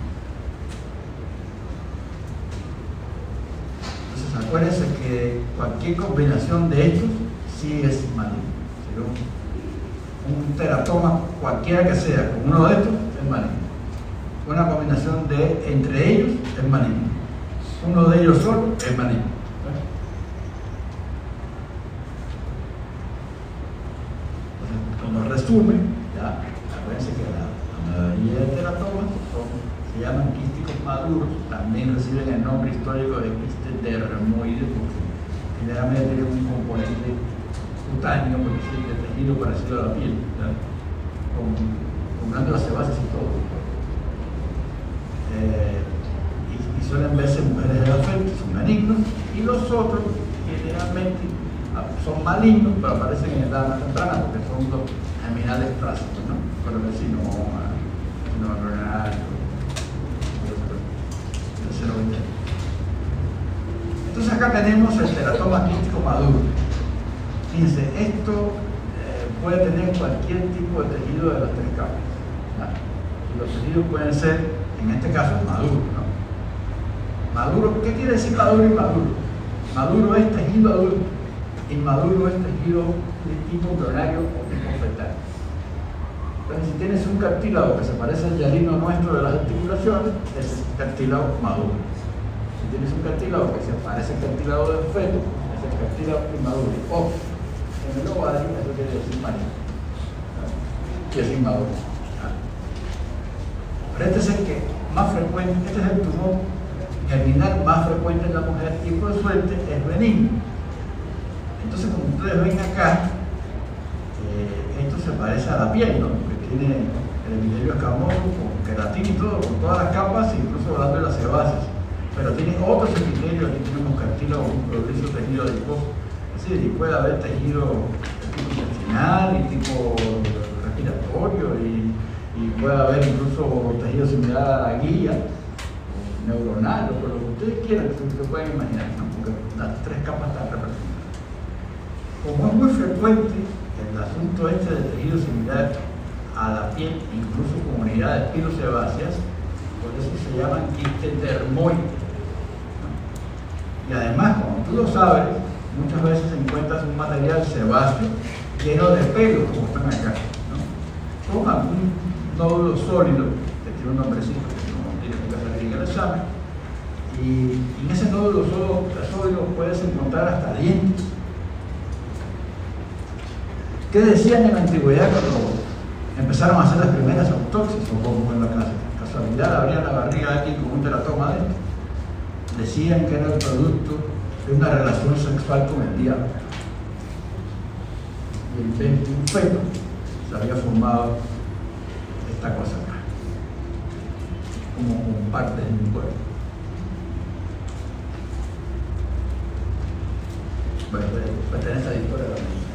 Speaker 2: Entonces, acuérdense que cualquier combinación de estos sí es maligno. Un, un teratoma, cualquiera que sea, con uno de estos, es maligno. Una combinación de entre ellos es maligno. Uno de ellos solo es maligno. Entonces, como resumen, ya acuérdense que la, la mayoría de teratomas son, se llaman quísticos maduros, también reciben el nombre histórico de quiste dermoide, porque generalmente tienen un componente cutáneo, por decir, de tejido parecido a la piel, ¿ya? con, con glándulas sebáceas y todo. Eh, y, y suelen verse mujeres de afecto, son benignos, y los otros generalmente son malignos, pero aparecen en edad más temprana porque son los germinales clásicos, ¿no? Colocarcinoma, carcinoma renal, entonces acá tenemos el teratoma quístico maduro. Fíjense, esto eh, puede tener cualquier tipo de tejido de las tres capas, ¿no? Y los tejidos pueden ser, en este caso, maduro, ¿no? Maduro, ¿qué quiere decir maduro y maduro? Maduro es tejido adulto, inmaduro es tejido de tipo embrionario o tipo fetal. Entonces, si tienes un cartílago que se parece al hialino nuestro de las articulaciones, es cartílago maduro. Si tienes un cartílago que se parece al cartílago del feto, es el cartílago inmaduro. O en el ovario, eso quiere decir mayor. Y es inmaduro. Pero este es el que más frecuente, este es el tumor germinal más frecuente en la mujer y por suerte es benigno. Entonces, como ustedes ven acá, eh, esto se parece a la piel, ¿no? Porque tiene el epitelio escamoso con queratina y todo, con todas las capas, incluso glándulas sebáceas. Pero tiene otros epitelios, aquí tenemos cartílago, un progreso tejido adiposo. Es decir, y puede haber tejido de tipo intestinal y tipo respiratorio, y, y puede haber incluso tejido similar a la guía, neuronal, o por lo que ustedes quieran, que ustedes pueden imaginar, ¿no? Porque las tres capas están representadas. Como es muy frecuente el asunto este de tejido similar a la piel, incluso con unidades pilosebáceas, por eso se llaman quistes dermoides. ¿No? Y además, como tú lo sabes, muchas veces encuentras un material sebáceo lleno de pelos, como están acá, ¿no? Con algún nódulo sólido, que tiene un nombrecito, el examen, y en ese nódulo sólido puedes encontrar hasta dientes. ¿Qué decían en la antigüedad cuando empezaron a hacer las primeras autopsias? O como en la casualidad abrían la barriga de alguien con un teratoma de esto. Decían que era el producto de una relación sexual con el diablo. Y en vez de un feto se había formado esta cosa acá, como, como parte de mi cuerpo. Bueno, pertenece a la historia de la medicina.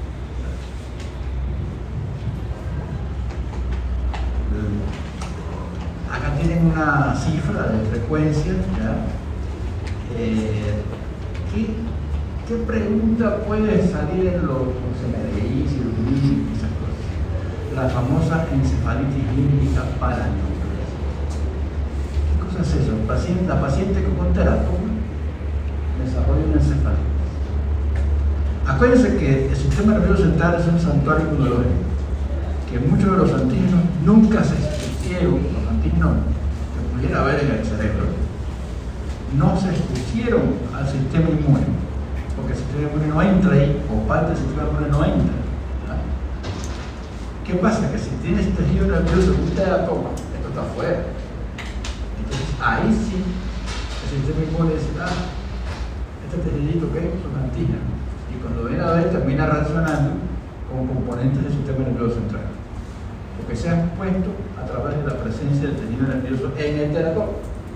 Speaker 2: Acá tienen una cifra de frecuencia, ¿ya? Eh, ¿qué, ¿Qué pregunta puede salir en los M R I, cirugía y esas cosas? La famosa encefalitis límbica paranoide. ¿Qué cosa es eso? El paciente, la paciente con un teratoma desarrolla una encefalitis. Acuérdense que el sistema nervioso central es un santuario inmunológico, que muchos de los antígenos nunca se expusieron, los antígenos que pudiera haber en el cerebro, no se expusieron al sistema inmune, porque el sistema inmune no entra ahí, o parte del sistema inmune no entra. ¿Verdad? ¿Qué pasa? Que si tienes tejido nervioso con un teratoma, esto está afuera. Entonces ahí sí, el sistema inmune dice, ah, este tejidito que es un antígeno. Y cuando viene a ver, termina reaccionando con componentes del sistema nervioso central, porque se han puesto a través de la presencia del tejido nervioso en el teratoma.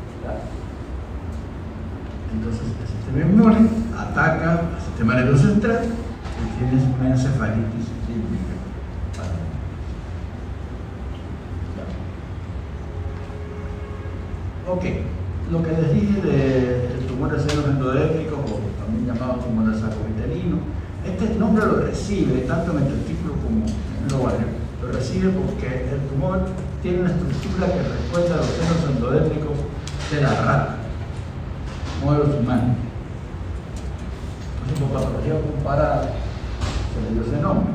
Speaker 2: Entonces el sistema inmune ataca al sistema nervioso central y tienes una encefalitis límbica. Ok, lo que les dije del tumor de senos endodérmicos, o también llamado tumor del saco uterino, este nombre lo recibe tanto en el testículo como en el ovario. Lo recibe porque el tumor tiene una estructura que recuerda a los senos endodérmicos de la rata, no de los humanos. Entonces, por patología comparada, se le dio ese nombre.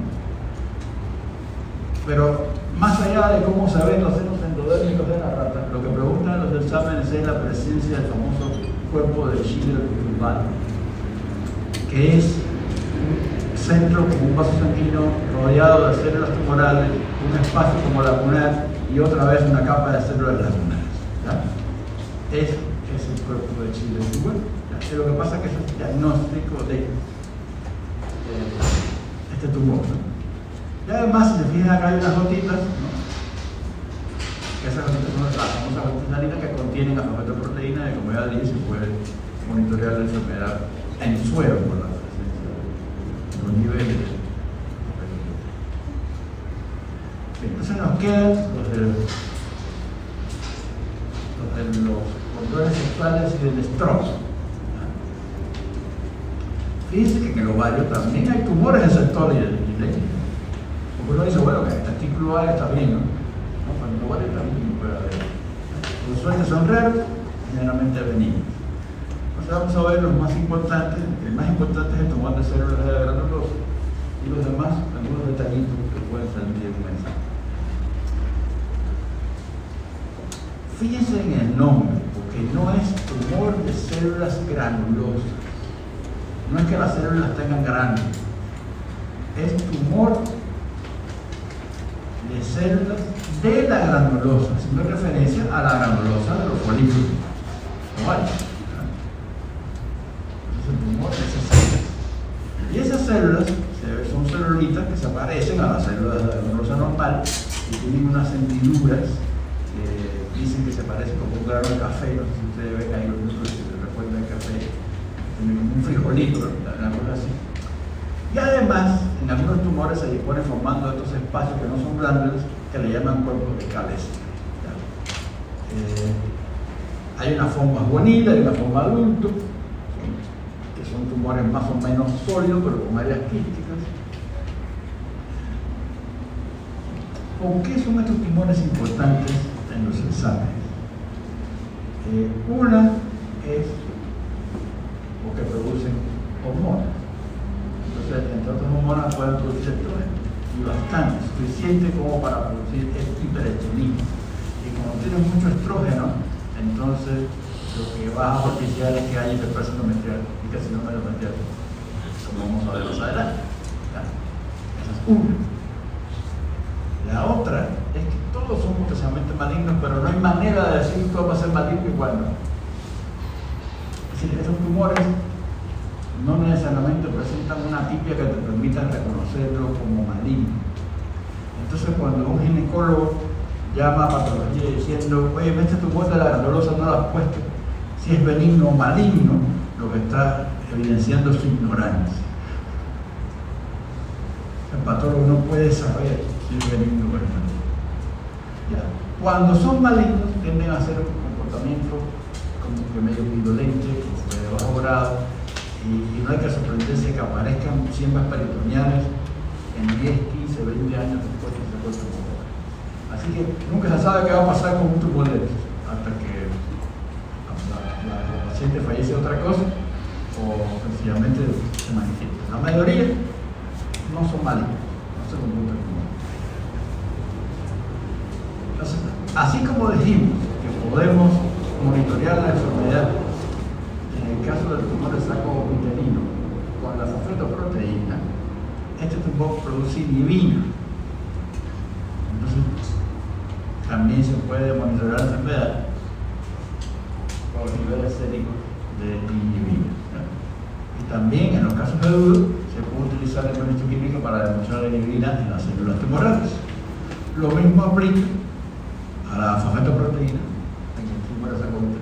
Speaker 2: Pero más allá de cómo se ven los senos endodérmicos de la rata, lo que preguntan los exámenes es la presencia del famoso cuerpo de Schiller urbano, que es un centro con un vaso sanguíneo rodeado de células tumorales, un espacio como lacunar y otra vez una capa de células lacunares. ¿Ya? Es, es el cuerpo de Schiller urbano. Lo que pasa es que es un diagnóstico de, de este tumor, ¿no? Y además, si se fijan acá hay unas gotitas, ¿no? Que esas gotitas son las famosas gotitas salinas que contienen alfa-fetoproteína, que como ya dije se puede monitorear la enfermedad en suero por la presencia de los niveles. Bien, entonces nos quedan los de los, de los controles sexuales y del estrógeno. Fíjense que en el ovario también hay tumores en el sector iléctrico. Uno dice, bueno, que el testículo A está bien, ¿no? No, pero el ovario también puede haber. Los sueltos son raros, generalmente benignos. Entonces vamos a ver los más importantes. El más importante es el tumor de células de la granulosa. Y los demás, algunos detallitos que pueden salir de un mensaje. Fíjense en el nombre, porque que no es tumor de células granulosas. No es que las células tengan gránulos, es tumor de células de la granulosa, haciendo referencia a la granulosa de los folículos ovarios. Entonces, el tumor de esas células. Y esas células son celulitas que se parecen a las células de la granulosa normal y tienen unas hendiduras que dicen que se parecen como un grano de café. No sé si ustedes ven ahí los números que se recuerdan de café, tienen como un frijolito, una cosa así. Y además, en algunos tumores se disponen formando estos espacios que no son glándulas, que le llaman cuerpos de Calestri. Eh, hay una forma juvenil, hay una forma adulto, que son tumores más o menos sólidos, pero con áreas quísticas. ¿Por qué son estos tumores importantes en los exámenes? Eh, una es porque producen hormonas. Entonces, entre otras hormonas pueden producir estrógeno, y bastante, suficiente como para producir hiperestrogenismo. Y como tienen mucho estrógeno, entonces lo que va a propiciar es que haya hiperplasia endometrial y carcinoma endometrial, como vamos a ver más adelante. Esa es una. La otra es que todos son potencialmente malignos, pero no hay manera de decir que todo va a ser maligno y cuál no. Es decir, esos tumores no necesariamente presentan una tipia que te permita reconocerlo como maligno. Entonces, cuando un ginecólogo llama a patología diciendo, oye, este tumor de la granulosa no lo has puesto, si es benigno o maligno, lo que está evidenciando es su ignorancia. El patólogo no puede saber si es benigno o maligno. Ya. Cuando son malignos, tienden a ser un comportamiento como que medio indolente, como que de bajo grado. Y no hay que sorprenderse que aparezcan siembras peritoneales en diez, quince, veinte años después de ese cuerpo tumor. Así que nunca se sabe qué va a pasar con un tumor de estos, hasta que la, la, la paciente fallece de otra cosa o sencillamente se manifiesta. La mayoría no son malignos, no se comportan como. Entonces, así como dijimos que podemos monitorear la enfermedad en el caso del tumor de saco uterino con la fosfetoproteína, este tumor produce inhibina. Entonces, también se puede monitorear la enfermedad con los niveles séricos de inhibina. Y también, en los casos de duda, se puede utilizar la inmunohistoquímica para demostrar la inhibina en las células tumorales. Lo mismo aplica a la fosfetoproteína en el tumor de saco uterino.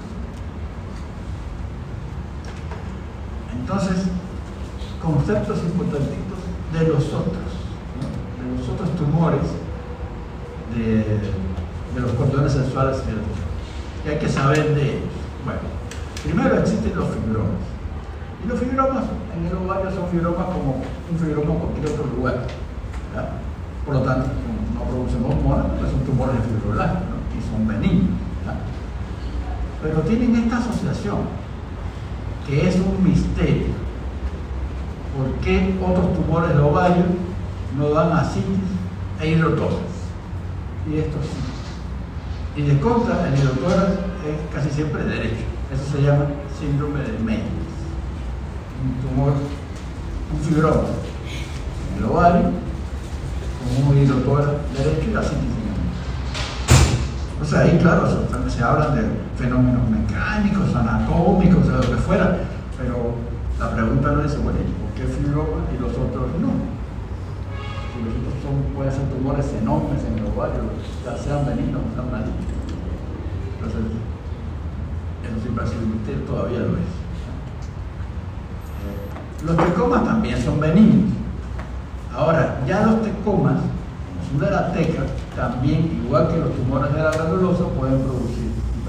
Speaker 2: Entonces, conceptos importantitos de los otros, ¿no? De los otros tumores de, de los cordones sexuales que hay que saber de ellos. Bueno, primero existen los fibromas. Y los fibromas en el ovario son fibromas como un fibroma en cualquier otro lugar, ¿verdad? Por lo tanto, no producen hormonas, pues son tumores de fibroblastos, ¿no? Y son benignos, ¿verdad? Pero tienen esta asociación que es un misterio. ¿Por qué otros tumores de ovario no dan ascitis e hidrotórax? Y esto sí. Y de contra, el hidrotórax es casi siempre derecho. Eso se llama síndrome de Meigs. Un tumor, un fibroma en el ovario, con un hidrotórax derecho y ascitis en el medio. O sea, ahí claro, se, se hablan de fenómenos mecánicos, anatómicos, de lo que fuera, pero la pregunta no es, bueno, ¿por qué fibroma y los otros no? Si los otros son, pueden ser tumores enormes en el ovario, ya sean benignos o sean malignos. Entonces, eso siempre ha sido un misterio, todavía lo es. Eh, los tecomas también son benignos. Ahora, ya los tecomas, como son de la teca, también, igual que los tumores de la granulosa, pueden producir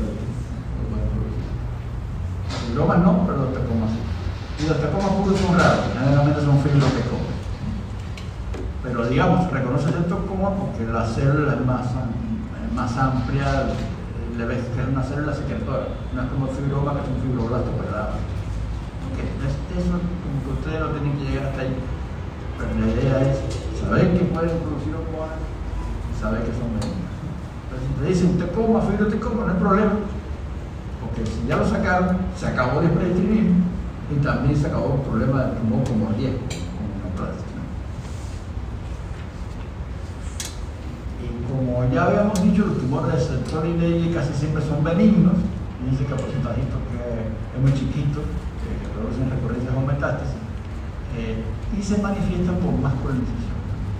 Speaker 2: los fibromas no, pero los tecomas sí. Y los tecomas puros son raros, generalmente son fibrotecomas. Pero digamos, reconoces el tecoma porque la célula es más, más amplia, le ves que es una célula secretora, no es como el fibroma que es un fibroblasto verdad. Okay. Eso como que ustedes no tienen que llegar hasta ahí. Pero la idea es saber que pueden producir hormonas y saber que son benignas. Entonces, si te dicen tecoma, fibrotecoma, no hay problema, porque si ya lo sacaron, se acabó el hiperestilismo y también se acabó el problema del tumor como riesgo, como neoplastia. Y como ya habíamos dicho, los tumores del sector I L E I casi siempre son benignos, fíjense que el porcentajito que es muy chiquito, que, que producen recurrencias o metástasis, eh, y se manifiestan por más colonización.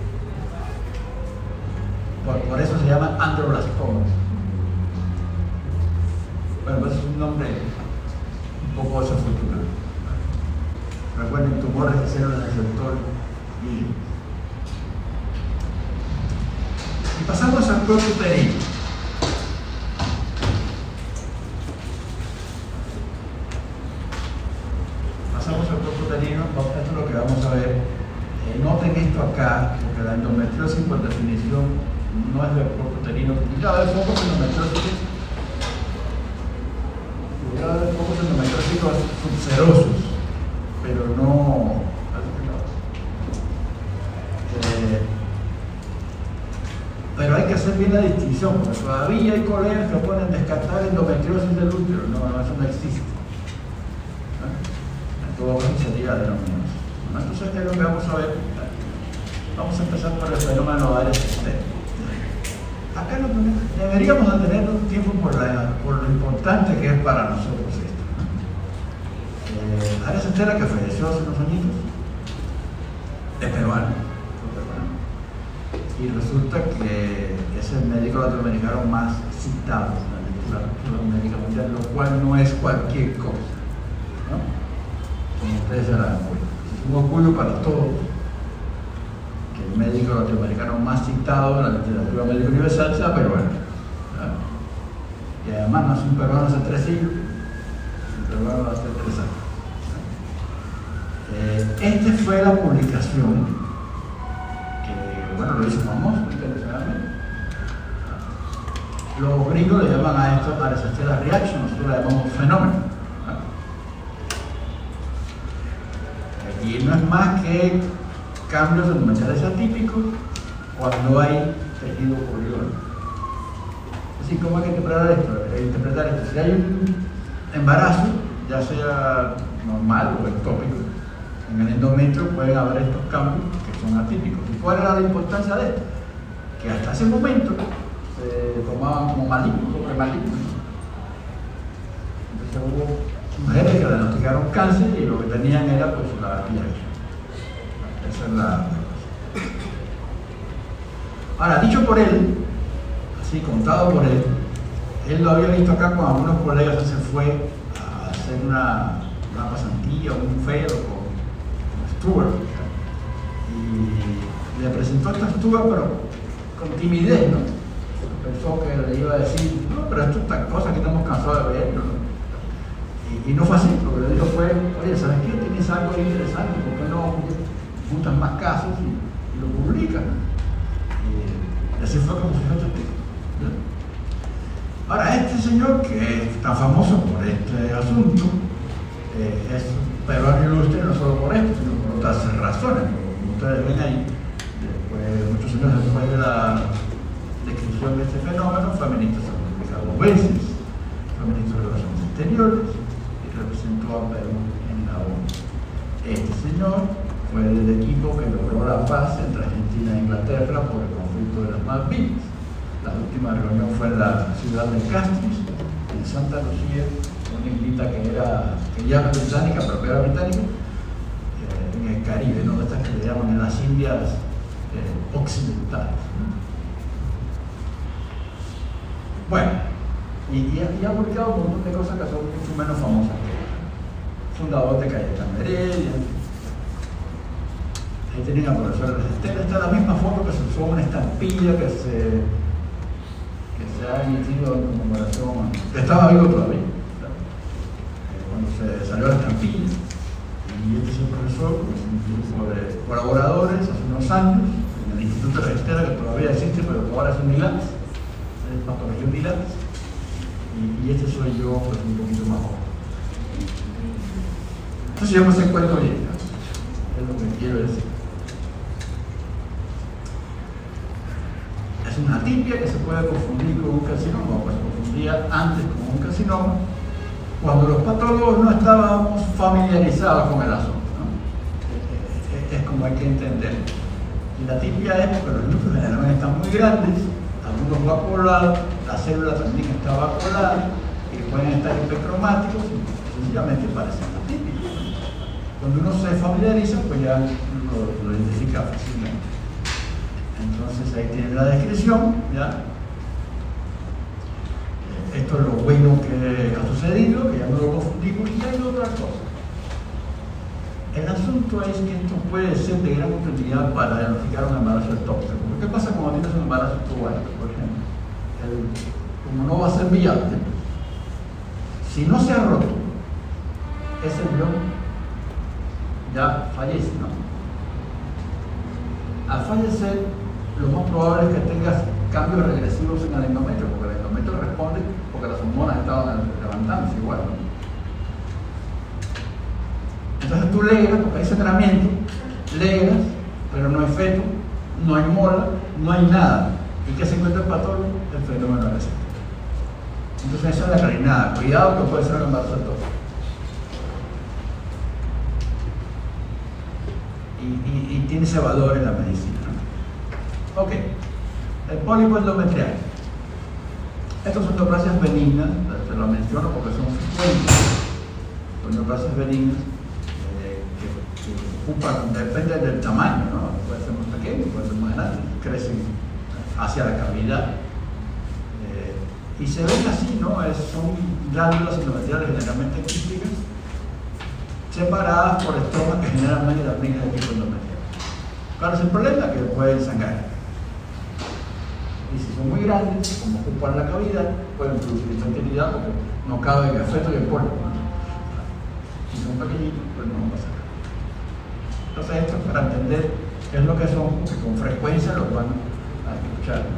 Speaker 2: Por, por eso se llaman androblastomas. Bueno, pues es un nombre un poco desafortunado. Recuerden, tumores de células del sector I L E I. Y pasamos al cuerpo uterino. Pasamos al cuerpo uterino, esto es lo que vamos a ver. Eh, noten esto acá, porque la endometriosis por definición no es del cuerpo uterino. Cuidado, hay pocos endometrióticos, cuidado, hay pocos endometrióticos subserosos, pero no. Eh, pero hay que hacer bien la distinción, porque todavía hay colegas que ponen descartar endometriosis del útero. No, no, eso no existe. ¿Eh? En todo caso sería adenomiosis. ¿No? Entonces, ¿qué es lo que vamos a ver? Vamos a empezar por el fenómeno de Ares Aster. Acá no, deberíamos de tener un tiempo por, la, por lo importante que es para nosotros esto. ¿No? Eh, Ares Aster, que falleció hace unos añitos, es peruano. Y resulta que es el médico latinoamericano más citado en la literatura médica mundial, lo cual no es cualquier cosa, ¿no? Como ustedes se darán cuenta. Es un orgullo para todos que el médico latinoamericano más citado en la literatura médica universal sea peruano, ¿no? Y además nació un peruano hace tres siglos, un peruano hace tres años, ¿no? Eh, esta fue la publicación. Bueno, lo hizo famoso internacionalmente. Los gringos le llaman a esto Ares Aster reaction, nosotros le llamamos fenómeno. Y no es más que cambios endometriales atípicos cuando hay tejido poliónico. Así como hay que interpretar esto, interpretar esto. Si hay un embarazo, ya sea normal o ectópico, en el endometrio pueden haber estos cambios que son atípicos. ¿Y cuál era la importancia de esto? Que hasta ese momento se tomaban como malignos o premalignos. Entonces hubo mujeres que diagnosticaron cáncer y lo que tenían era pues la piel. Esa es la. Ahora, dicho por él, así contado por él, él lo había visto acá con algunos colegas que se fue a hacer una, una pasantía, un feo con Stuart, y le presentó esta Stuart, pero con timidez, ¿no? Pensó que le iba a decir, no, pero esto es tan cosa que estamos cansados de verlo, ¿no? Y, y no fue así, lo que le dijo fue, oye, ¿sabes qué? Tienes algo interesante, ¿por qué no juntas más casos y, y lo publicas? Y así fue como se hizo este tipo. Ahora, este señor que es tan famoso por este asunto, eh, es peruano ilustre no solo por esto, sino por otras razones. Como ustedes ven ahí, después, muchos años después de la descripción de este fenómeno, fue ministro de Salud Pública dos veces, fue ministro de Relaciones Exteriores y representó a Perú en la ONU. Este señor fue del equipo que logró la paz entre Argentina e Inglaterra por el conflicto de las Malvinas. La última reunión fue en la ciudad de Castries, en Santa Lucía, una islita que era, que ya era británica, pero que era británica, eh, en el Caribe, ¿no? Estas que le llaman en las Indias eh, occidentales. Bueno, y, y, ha, y ha publicado un montón de cosas que son mucho menos famosas que él. Fundador de Cayetano Heredia. Ahí tienen a profesor Estela. Esta es la misma foto que se usó una estampilla que se, que se ha emitido en conmemoración, que estaba vivo todavía, cuando se salió la estampilla. Y este es el profesor con un grupo de colaboradores hace unos años en el Instituto de Estela, que todavía existe, pero que ahora es un Milates, es patología Milates. Y, y este soy yo, pues un poquito más joven. Entonces yo me sé cuento bien, ¿no? Es lo que quiero decir. Es una atipia que se puede confundir con un carcinoma, o se confundía antes con un carcinoma, cuando los patólogos no estábamos familiarizados con el asunto, ¿no? Es, es como hay que entender. Y la típica es porque los núcleos generalmente están muy grandes, algunos vacuolados, la célula también está vacuolada, y pueden estar hipercromáticos, y sencillamente parecen atípicos. Cuando uno se familiariza, pues ya lo, lo identifica fácilmente. Entonces ahí tiene la descripción, ¿ya? Esto es lo bueno que ha sucedido, que ya no lo confundimos, y hay otra cosa. El asunto es que esto puede ser de gran utilidad para diagnosticar un embarazo ectópico. ¿Qué pasa cuando tienes un embarazo tubario, por ejemplo? El, como no va a ser viable, si no se ha roto, ese embrión ya fallece, ¿no? Al fallecer, lo más probable es que tengas cambios regresivos en el endometrio, porque el endometrio responde porque las hormonas estaban levantándose igual, ¿no? Entonces tú legras, porque hay sangramiento, legras, pero no hay feto, no hay mola, no hay nada. ¿Y qué se encuentra el patólogo? El fenómeno de la receta. Entonces esa es la carinada. Cuidado que puede ser un embarazo ectópico. Y, y, y tiene ese valor en la medicina, ¿no? Ok. El pólipo endometrial. Estas son neoplasias benignas, te lo menciono porque son frecuentes. Son neoplasias benignas eh, que, que ocupan, depende del tamaño, ¿no? Puede ser más pequeño, puede ser más grande, crecen hacia la cavidad. Eh, y se ven así, ¿no? Es, son glándulas endometriales generalmente quísticas, separadas por estromas que generan melanina de tipo endometrial. ¿Cuál es el problema? Que pueden sangrar. Y si son muy grandes, como ocupan la cavidad, pueden producir infertilidad porque no cabe en el feto y el polvo, ¿no? Si son pequeñitos, pues no pasa nada. Entonces esto es para entender qué es lo que son, porque con frecuencia los van a escuchar, ¿no?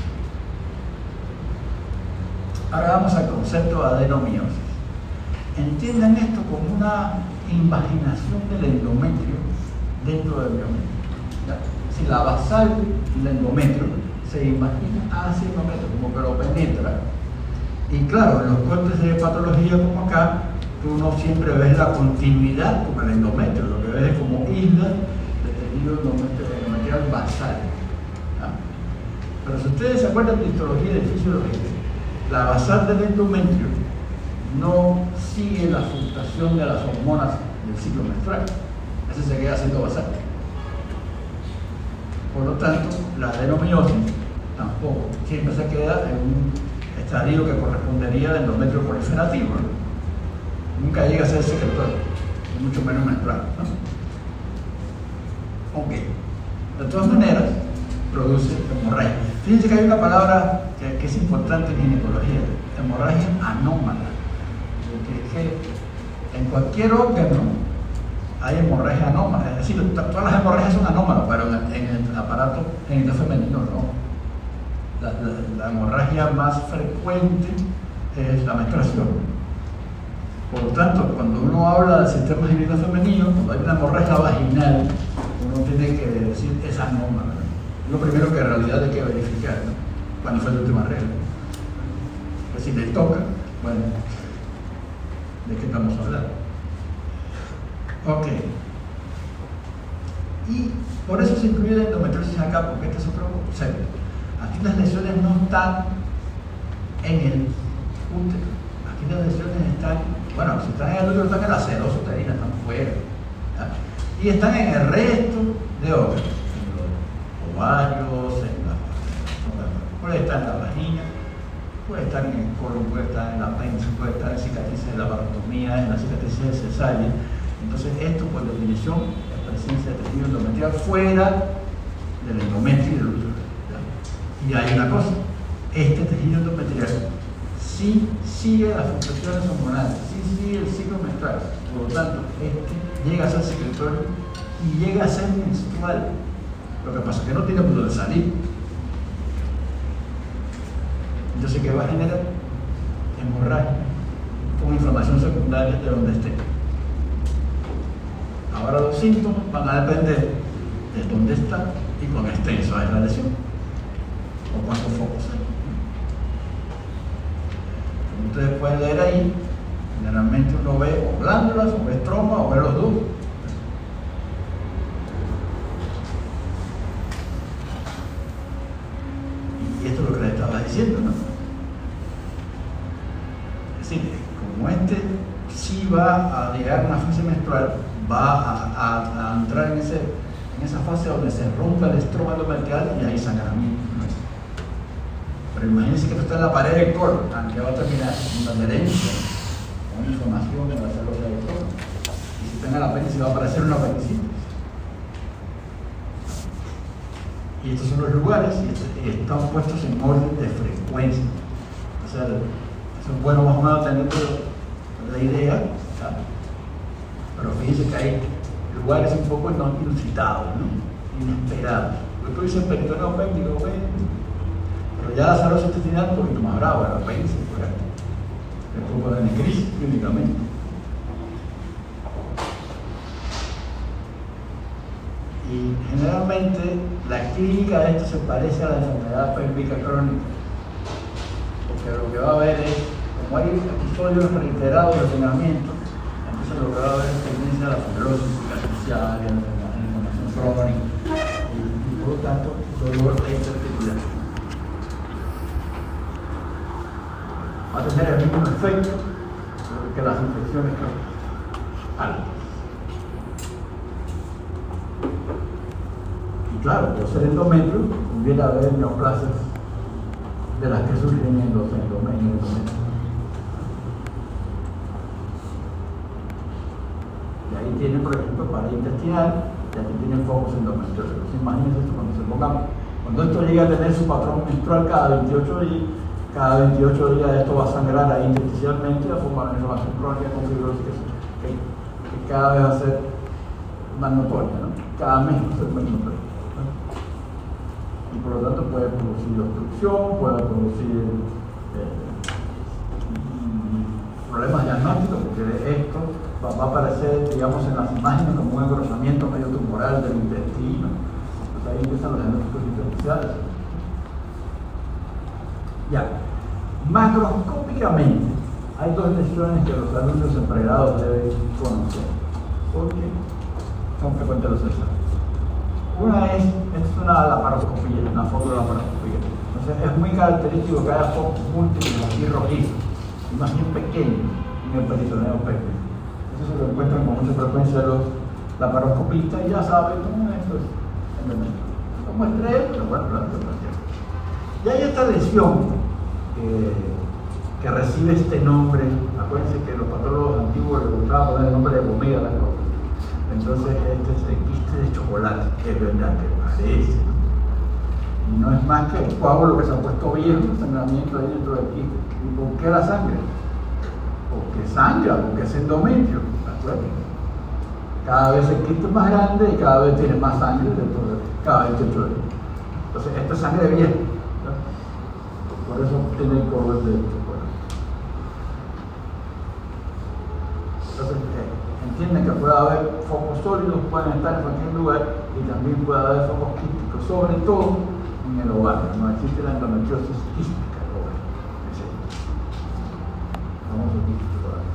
Speaker 2: Ahora vamos al concepto de adenomiosis. Entiendan esto como una invaginación del endometrio dentro del endometrio. Si la basal del endometrio se imagina hacia el endometrio, como que lo penetra. Y claro, en los cortes de patología como acá, tú no siempre ves la continuidad con el endometrio, lo que ves es como islas de tejido endometrial basal. ¿Ah? Pero si ustedes se acuerdan de histología y de fisiología, la basal del endometrio no sigue la fluctuación de las hormonas del ciclo menstrual. Ese se queda siendo basal. Por lo tanto, la adenomiosis tampoco, siempre se queda en un estadio que correspondería al endometrio proliferativo, ¿no? Nunca llega a ser secretorio, y mucho menos menstrual, ¿no? Ok. De todas maneras, produce hemorragia. Fíjense que hay una palabra que, que es importante en ginecología, hemorragia anómala. Porque es que en cualquier órgano hay hemorragia anómala, es decir, todas las hemorragias son anómalas, pero en el, en el aparato genital femenino no. La, la, la hemorragia más frecuente es la menstruación. Por lo tanto, cuando uno habla del sistema genital femenino, cuando hay una hemorragia vaginal, uno tiene que decir es anómala. Es lo primero que en realidad hay que verificar, ¿no? Cuando fue la última regla. Pues si le toca, bueno, ¿de qué estamos hablando? Ok. Y por eso se incluye la endometriosis acá, porque este es otro concepto. Aquí las lesiones no están en el útero. Aquí las lesiones están, bueno, si están en el útero, están en la sedosa uterina, están fuera. ¿Ya? Y están en el resto de órganos. En los ovarios, en la, puede estar en la vagina, puede estar en el colon, puede estar en la apéndice, puede estar en cicatrices de la laparotomía, en las cicatrices de cesárea. Entonces esto, por definición, es presencia de tejido endometrial fuera del endometrio y del útero. ¿Ya? Y hay una cosa, este tejido endometrial sí sigue las fluctuaciones hormonales, sí sigue el ciclo menstrual. Por lo tanto, este llega a ser secretorio y llega a ser menstrual. Lo que pasa es que no tiene por dónde salir. Entonces, ¿qué va a generar? Hemorragia con inflamación secundaria de donde esté. Ahora los síntomas van a depender de dónde está y cuán extensa es la lesión o cuántos focos hay. Como ustedes pueden leer ahí, Generalmente uno ve o glándulas, o ve estroma, o ve los dos. Y esto es lo que le estaba diciendo, ¿no? Es decir, como este sí va a llegar a una fase menstrual, va a, a, a entrar en, ese, en esa fase donde se rompe el estroma endometrial y hay sangramiento. Pero imagínense que esto está en la pared del colon, que va a terminar con una adherencia, con una inflamación en la celular del colon. Y si tenga la apéndice va a aparecer una apendicitis. Y estos son los lugares y están puestos en orden de frecuencia. O sea, eso es bueno más o menos tener la idea, ¿sabes? Pero fíjense que hay lugares un poco no inusitados, ¿no? Inesperados. Porque tú dices peritoneo pélvico, bueno. Pero ya la cirrosis intestinal es un poquito más brava, el apéndice, por ejemplo. Es un poco de necrosis clínicamente. Y generalmente la clínica de esto se parece a la enfermedad pélvica crónica. Porque lo que va a haber es, como hay episodios reiterados de sangramiento, entonces lo que va a haber es tendencia a la fibrosis cicatricial, a la inflamación crónica y, y por lo tanto dolor interarticular. Va a tener el mismo efecto que las infecciones altas. Y claro, por ser endometrio, hubiera haber neoplasias de las que surgen en los endometrios. Y ahí tienen, por ejemplo, pared intestinal, y aquí tienen focos endometriosos. Imagínense esto cuando se pongan, cuando esto llega a tener su patrón menstrual cada veintiocho días. Cada veintiocho días esto va a sangrar ahí intersticialmente, a formar una inflamación crónica con fibrosis que, que cada vez va a ser más notoria, ¿no? Cada mes va a ser más notoria, ¿no? Y por lo tanto puede producir obstrucción, puede producir eh, problemas diagnósticos, porque esto va, va a aparecer, digamos, en las imágenes como un engrosamiento medio tumoral del intestino. Entonces ahí empiezan los diagnósticos diferenciales. Ya, macroscópicamente hay dos lesiones que los alumnos en pregrado deben conocer, porque son frecuentes los exámenes. Una es, es una laparoscopía, una foto de laparoscopía. Entonces es muy característico que haya focos múltiples aquí rojizos, y más bien pequeños en el peritoneo pélvico. Eso se lo encuentran con mucha frecuencia los laparoscopistas y ya saben cómo esto es endometrio. Como estrés, pero bueno, la interpretación. Y hay esta lesión que, que recibe este nombre. Acuérdense que los patólogos antiguos les gustaba poner el nombre de comida a las cosas. Entonces, este es el quiste de chocolate, que es verdad que parece, ¿no? Y no es más que el coágulo que se ha puesto viejo, el sangramiento ahí dentro del quiste. ¿Y por qué la sangre? Porque sangra, porque es endometrio, ¿de acuerdo? Cada vez el quiste es más grande y cada vez tiene más sangre dentro de cada veintiocho días. Entonces, esta es sangre vieja. Por eso tiene el color de chocolate. Entonces, eh, entienden que puede haber focos sólidos, pueden estar en cualquier lugar y también puede haber focos quísticos, sobre todo en el ovario. No existe la endometriosis quística del ovario. Es el famoso quístico ovario.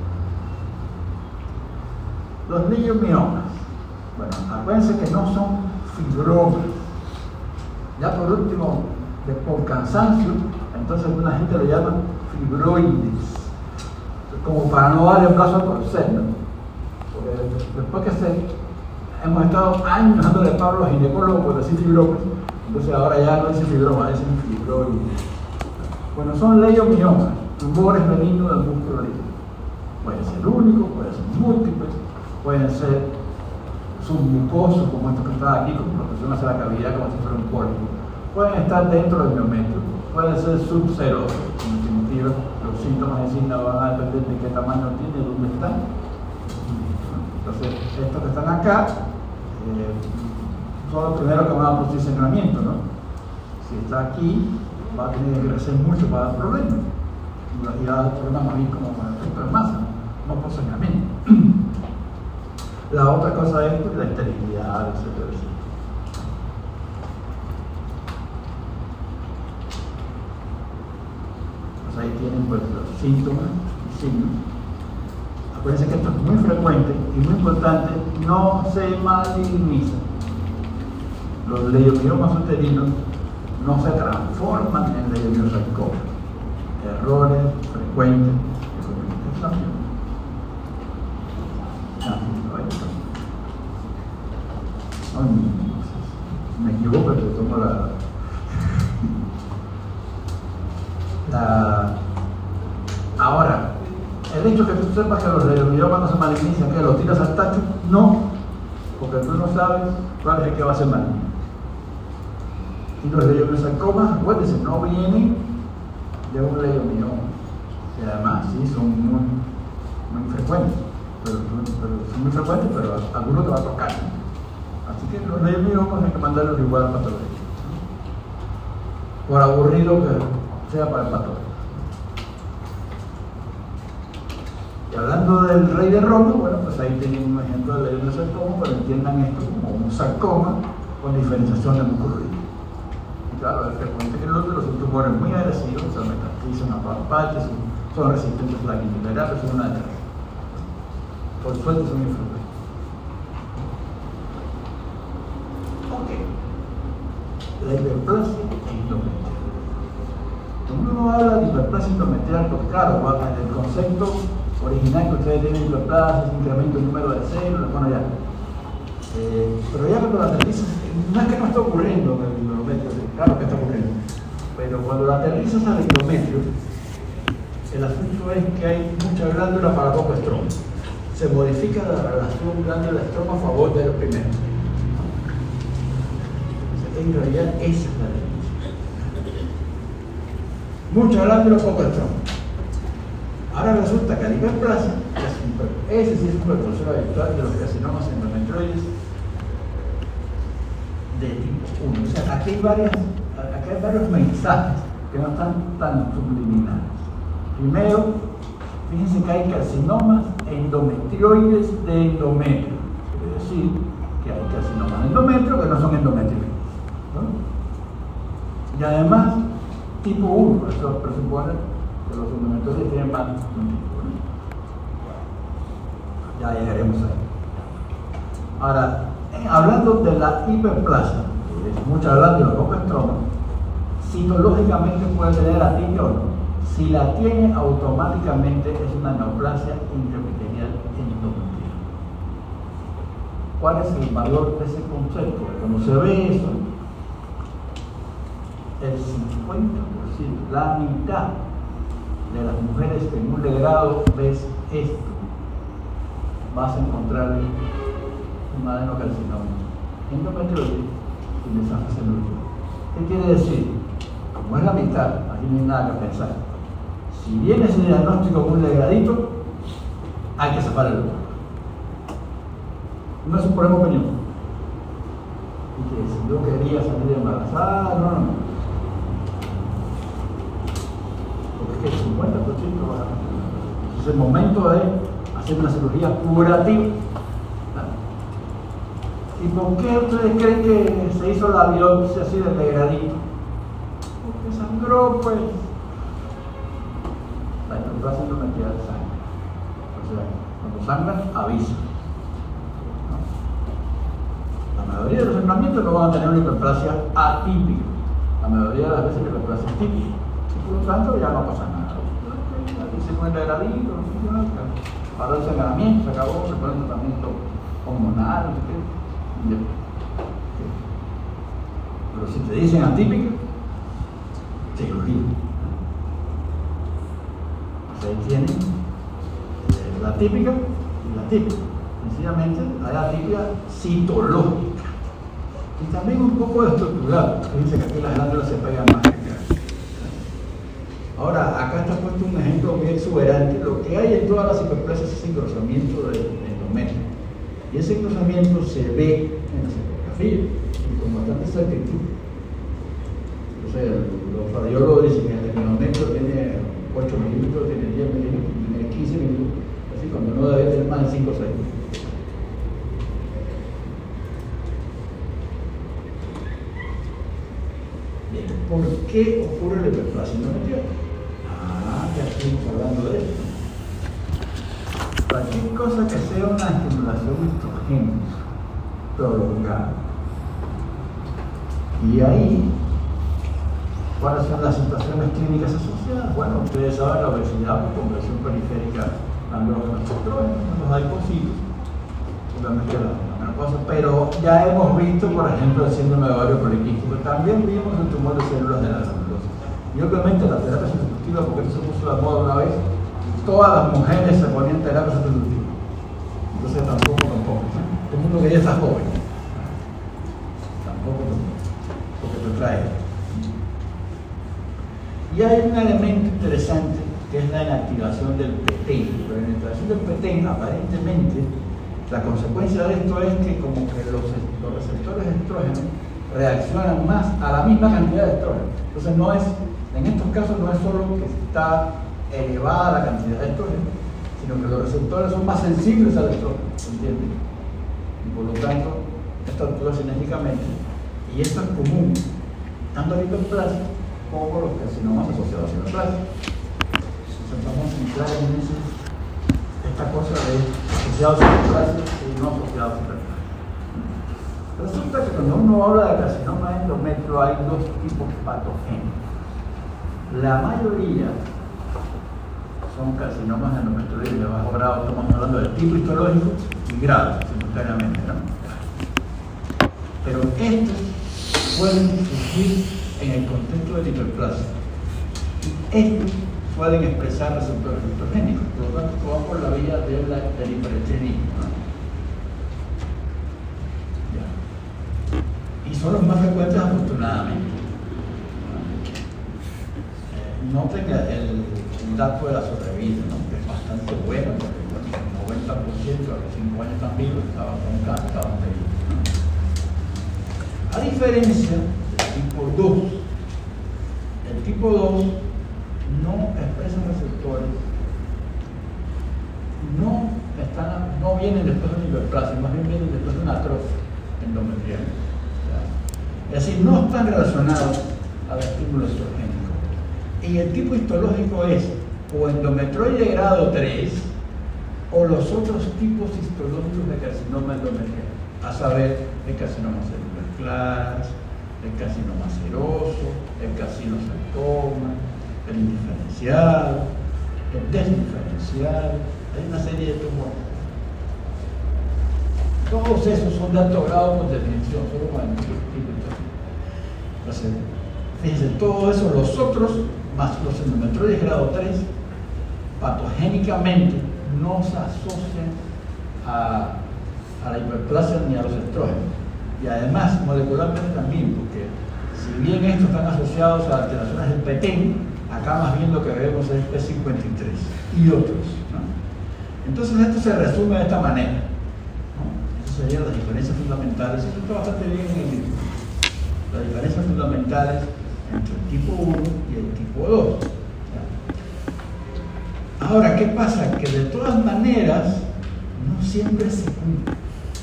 Speaker 2: Los leiomiomas. Bueno, acuérdense que no son fibromas. Ya por último, de, por cansancio, entonces alguna gente lo llama fibroides, como para no darle un brazo a torcer, ¿no? Porque después que se, hemos estado años dándole palo a los ginecólogos por decir fibromas, entonces ahora ya no dicen fibroma, dicen fibroides. Bueno, son leiomiomas, tumores benignos del músculo líquido. Pueden ser únicos, pueden ser múltiples, pueden ser submucosos, como estos que están aquí, con protección hacia la cavidad, como si fuera un pólipo. Pueden estar dentro del miometrio, pueden ser subserosos, en definitiva, los síntomas en sí no van a depender de qué tamaño tiene y dónde están. Entonces, estos que están acá eh, son los primeros que van a producir sangramiento, ¿no? Si está aquí, va a tener que crecer mucho para dar problemas. Y va a dar problemas más bien como con el efecto de masa, no por sangramiento. La otra cosa es pues, la esterilidad, etcétera, etcétera. Ahí tienen pues los síntomas y signos. Acuérdense que esto es muy frecuente y muy importante, no se maligniza. Los leiomiomas uterinos no se transforman en leiomiosarcoma. Errores frecuentes de comunicación. Me equivoco, pero tomo la, la... Ahora, el hecho que tú sepas que los leiomiomas no se malignizan, que los tiras al tacho, no, porque tú no sabes cuál es el que va a ser maligno. Y los leiomiosarcomas, acuérdense, no vienen de un leiomioma, y además sí son muy, muy frecuentes, pero, pero son muy frecuentes, pero algunos te va a tocar. Así que los leiomiosas hay que mandarlos igual al patólogo, por aburrido que sea para el patólogo. Y hablando del rey de Roma, bueno, pues ahí tienen un ejemplo de leiomiosarcoma, pero entiendan esto como un sarcoma con diferenciación de mucoruides. Y claro, es frecuente que los otros son tumores muy agresivos, se metastasizan a todas partes, son, son resistentes a la quimioterapia, son una de las. Por suerte son muy frecuentes. Ok. La hiperplasia endometrial. Cuando uno habla de hiperplasia endometrial, pues claro, el concepto original que ustedes tienen hiperplasia, es incremento el número de células, bueno ya. Eh, pero ya cuando la aterrizas, no es que no está ocurriendo en el endometrio, claro que está ocurriendo, pero cuando la aterrizas al endometrio, el asunto es que hay mucha glándula para poco estroma. Se modifica la relación glándula-estroma a favor del primero. En realidad, esa es la definición. Mucha glándula, poco estroma. Ahora resulta que la hiperplasia, ese sí es un precursor habitual de los carcinomas endometrioides de tipo uno. O sea, aquí hay, varias, aquí hay varios mensajes que no están tan subliminales. Primero, fíjense que hay carcinomas endometrioides de endometrio. Quiere decir que hay carcinomas de endometrio que no son endometrioides, ¿no? Y además, tipo uno, eso presupone que los endometrioides tienen más de un tipo, ¿no? Ya llegaremos ahí. Ahora, eh, hablando de la hiperplasia, que es mucha glándula, poco estroma, citológicamente puede tener atipia o no. Si la tiene, automáticamente es una neoplasia intraepitelial endometrial. ¿Cuál es el valor de ese concepto? Cuando se ve eso, el cincuenta por ciento, la mitad de las mujeres que en un legrado ves esto, vas a encontrar un adenocarcinoma endometrioide y mensaje celular. ¿Qué quiere decir? Como es la mitad, aquí no hay nada que pensar. Si viene ese diagnóstico con un legradito, hay que zafar el lugar. No es un problema opinión. Y que si yo quería salir embarazada, no, no, no. Porque es que el cincuenta por ciento va a ganar. Es el momento de hacer una cirugía curativa. ¿Y por qué ustedes creen que se hizo la biopsia así de legradito? Porque sangró, pues. La hiperplasia endometrial sangra. O sea, cuando sangra, avisa. ¿No? La mayoría de los sangramientos no van a tener una hiperplasia atípica. La mayoría de las veces la hiperplasia es típica. Y por lo tanto, ya no pasa nada. Aquí se pone legradito, no funciona. Para el sangramiento, se acabó, se pone el tratamiento hormonal, no sé qué. Pero si te dicen atípica, cirugía. Pues ahí tienen eh, la típica y la típica. Sencillamente hay atipia citológica y también un poco estructural. Fíjense que aquí las glándulas se pegan más que acá. Ahora, acá está puesto un ejemplo muy exuberante. Lo que hay en todas las hiperplasias es engrosamiento del endometrio. Y ese engrosamiento se ve en la ecografía y con bastante exactitud. O sea, los radiólogos dicen que el endometrio tiene ocho milímetros, tiene diez milímetros, tiene quince milímetros, así cuando no debe tener más de cinco o seis. Bien, ¿por qué ocurre la hiperplasia endometrial? Ah, ya estuvimos hablando de esto. cualquier cosa que sea una estimulación estrogénica prolongada. Y ahí, ¿cuáles son las situaciones clínicas asociadas? Bueno, ustedes saben la obesidad por compresión periférica andrógena estrógeno, los adipocitos, obviamente la, la menopausia, pero ya hemos visto, por ejemplo, el síndrome de ovario poliquístico, también vimos el tumor de células de la granulosa. Y obviamente la terapia sustitutiva, porque esto se puso de moda una vez, todas las mujeres se ponían terapia sustitutiva. Entonces tampoco, tampoco. Todo el mundo que ya está joven. Tampoco, tampoco. Porque te trae. Y hay un elemento interesante que es la inactivación del petén. La inactivación del petén, aparentemente, la consecuencia de esto es que como que los, los receptores de estrógeno reaccionan más a la misma cantidad de estrógeno. Entonces no es, en estos casos no es solo que está elevada la cantidad de estrógeno, sino que los receptores son más sensibles al estrógeno, ¿entiendes? Y por lo tanto, esto actúa sinérgicamente, y esto es común, tanto en hiperplasia como los carcinomas asociados a hiperplasia. Entonces vamos a entrar en ese, esta cosa de asociados a hiperplasia y no asociados a hiperplasia. Resulta que cuando uno habla de carcinoma endometrio hay dos tipos patogénicos. La mayoría son carcinomas endometrioides de bajo grado, estamos hablando del tipo histológico y grado, simultáneamente, ¿no? Pero estos pueden surgir en el contexto de la hiperplasia. Estos pueden expresar receptores estrogénicos, por lo tanto, van por la vía de la, del hiperestrenismo, ¿no? Ya. Y son los más frecuentes, afortunadamente. Noten el, el dato de la sobrevida, ¿no? Que es bastante bueno, porque bueno, el noventa por ciento a los cinco años están vivos, estaban con cáncer, estaban vivos, ¿no? A diferencia del tipo dos, el tipo dos no expresa receptores, no, están, no vienen después de una hiperplasia, más bien vienen después de una atrofia endometrial. Es decir, no están relacionados al estímulo estrogénico. Y el tipo histológico es o endometrioide grado tres o los otros tipos histológicos de carcinoma endometrial, a saber, el carcinoma celular claras, el carcinoma seroso, el carcinosarcoma, el indiferenciado, el desdiferenciado, hay una serie de tumores. Todos esos son de alto grado por definición, solo para el tipo histológico. Entonces, fíjense, todo eso, los otros, más los endometrioides grado tres, patogénicamente no se asocian a, a la hiperplasia ni a los estrógenos. Y además, molecularmente también, porque si bien estos están asociados a alteraciones del petén, acá más bien lo que vemos es P cincuenta y tres y otros, ¿no? Entonces esto se resume de esta manera, ¿no? Esas serían las diferencias fundamentales, y esto está bastante bien en el libro. Las diferencias fundamentales entre el tipo uno y el tipo dos. Ahora, ¿qué pasa? Que de todas maneras no siempre se cumple.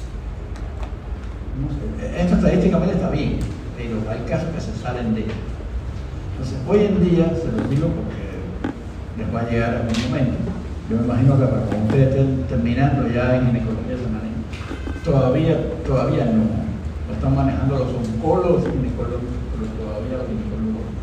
Speaker 2: No sé, esto estadísticamente está bien, pero hay casos que se salen de ella. Entonces, hoy en día, se los digo porque les va a llegar algún momento, yo me imagino que para cuando ustedes estén terminando ya en ginecología femenina, todavía, todavía no, lo están manejando los oncólogos y ginecólogos, pero todavía los ginecólogos.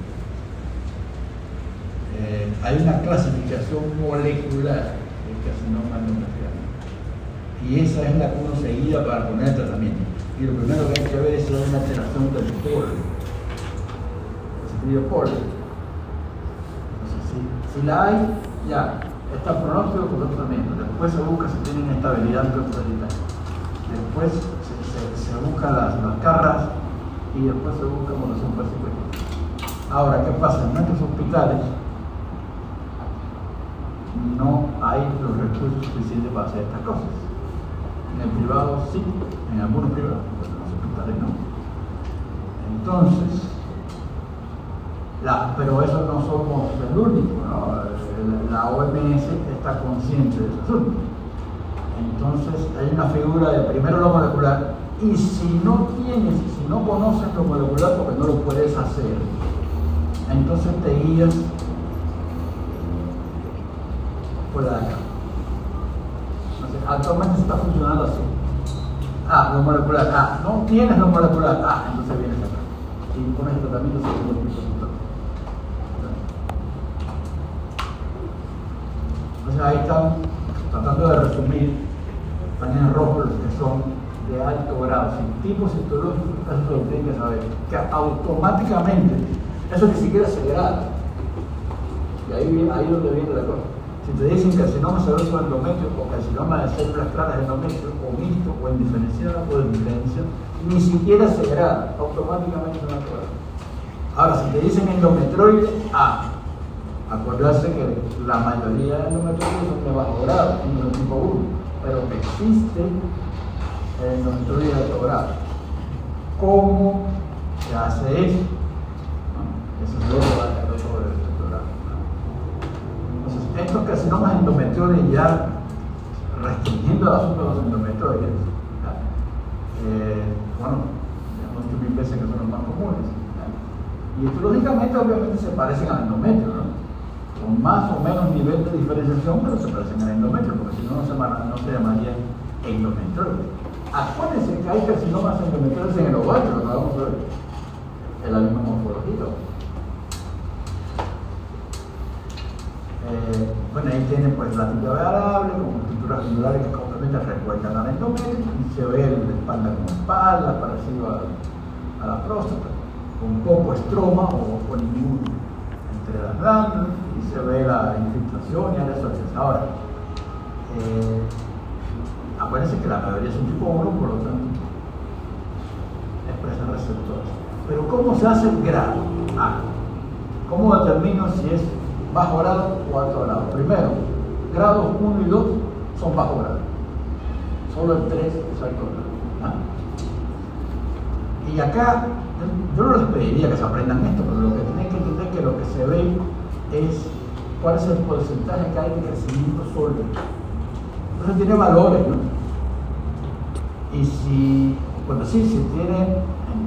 Speaker 2: Eh, hay una clasificación molecular del carcinoma endometrial y esa es la que uno se guía para poner el tratamiento. Y lo primero que hay que ver es si hay una alteración del polo. Se escribe polo. Entonces, si, si la hay, ya, está el pronóstico con el tratamiento. Después se busca si tienen estabilidad peritoneal. Después se, se, se buscan las, las carras y después se busca evaluación persecutiva. Ahora, ¿qué pasa? En nuestros hospitales no hay los recursos suficientes para hacer estas cosas. En el privado sí, en algunos privados, pero en los hospitales no. Entonces, la, pero eso no somos el único, ¿no? La O M S está consciente de ese asunto. Entonces, hay una figura de primero lo molecular, y si no tienes, si no conoces lo molecular porque no lo puedes hacer, entonces te guías fuera de acá.
Speaker 1: actualmente se está funcionando así. Ah, lo molecular A. No tienes lo molecular A, entonces vienes acá. Y pones el tratamiento según el resultado. Entonces ahí están tratando de resumir, están en rojo los que son de alto grado, sin tipos histológicos, eso lo tienen que saber, que automáticamente, eso ni siquiera se grada. Y ahí ahí es donde viene la cosa. Si te dicen carcinoma seroso endometrio o carcinoma de células claras endometrio o mixto o indiferenciado o de diferencia, ni siquiera se grada, automáticamente se va a grado. Ahora, si te dicen endometrioide A, acordarse que la mayoría de endometrioides son de bajo grado, son de tipo uno, pero existe el endometrioide de alto grado. ¿Cómo se hace eso? ¿No? Eso es lo que va a quedar sobre el doctorado. Entonces, estos carcinomas endometrioides ya restringiendo el asunto de los endometrioides, eh, bueno, hemos dicho mil veces que son los más comunes. Y histológicamente obviamente se parecen al endometrio, ¿no? Con más o menos nivel de diferenciación, pero se parecen al endometrio, porque si no, no se, no se llamaría endometrioide. Acuérdense que hay carcinomas endometrioides en el ovario, lo que vamos a ver, en la misma morfología. Eh, bueno, ahí tienen pues la tibia variable, con estructuras glandulares que complementan, recuerdan al endometrio, y se ve la espalda como espalda, parecido a, a la próstata, con poco estroma o con ningún entre las glándulas, y se ve la infiltración y áreas sociales. Ahora, eh, acuérdense que la mayoría son tipo uno, por lo tanto, expresan receptores. Pero ¿cómo se hace el grado? Ah, ¿cómo determino si es bajo grado o alto grado? Primero, grados uno y dos son bajo grado. Solo el tres es alto grado. ¿Ah? Y acá, yo no les pediría que se aprendan esto, pero lo que tienen que entender es que lo que se ve es cuál es el porcentaje que hay de crecimiento sólido. Entonces tiene valores, ¿no? Y si, bueno, sí, si tiene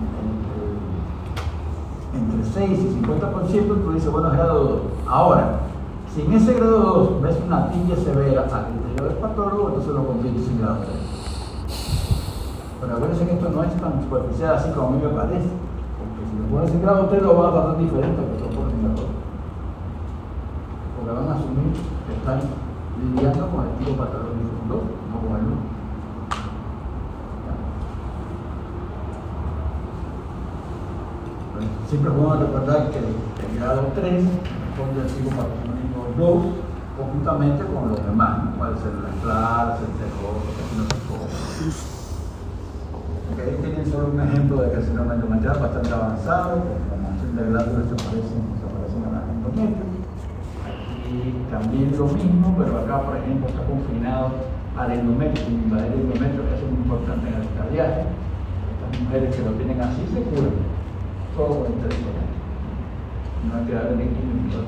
Speaker 1: entre seis y cincuenta por ciento, tú dices, bueno, es grado dos. Ahora, si en ese grado dos ves una tibia severa al interior del patólogo, entonces lo conviertes en grado tres. Pero acuérdense que esto no es tan superficial así como a mí me parece, porque si lo pones en grado tres lo van a tratar diferente a que lo pones en grado dos. Porque van a asumir que están lidiando con el tipo patológico dos, no con el uno. Siempre podemos recordar que el grado tres responde al tipo patológico dos conjuntamente con los demás, ¿no? Puede ser la clase, el terror, el carcinoma. Okay, ahí tienen solo un ejemplo de carcinoma endometrial bastante avanzado, con formación de glándulas que se parecen, se parecen a las endometrios. Aquí también lo mismo, pero acá, por ejemplo, está confinado al endometrio, sin invadir el endometrio, que es muy importante en el cardiaje. Estas mujeres que lo tienen así se curan. Todo por el territorio. No hay que darle ni químico.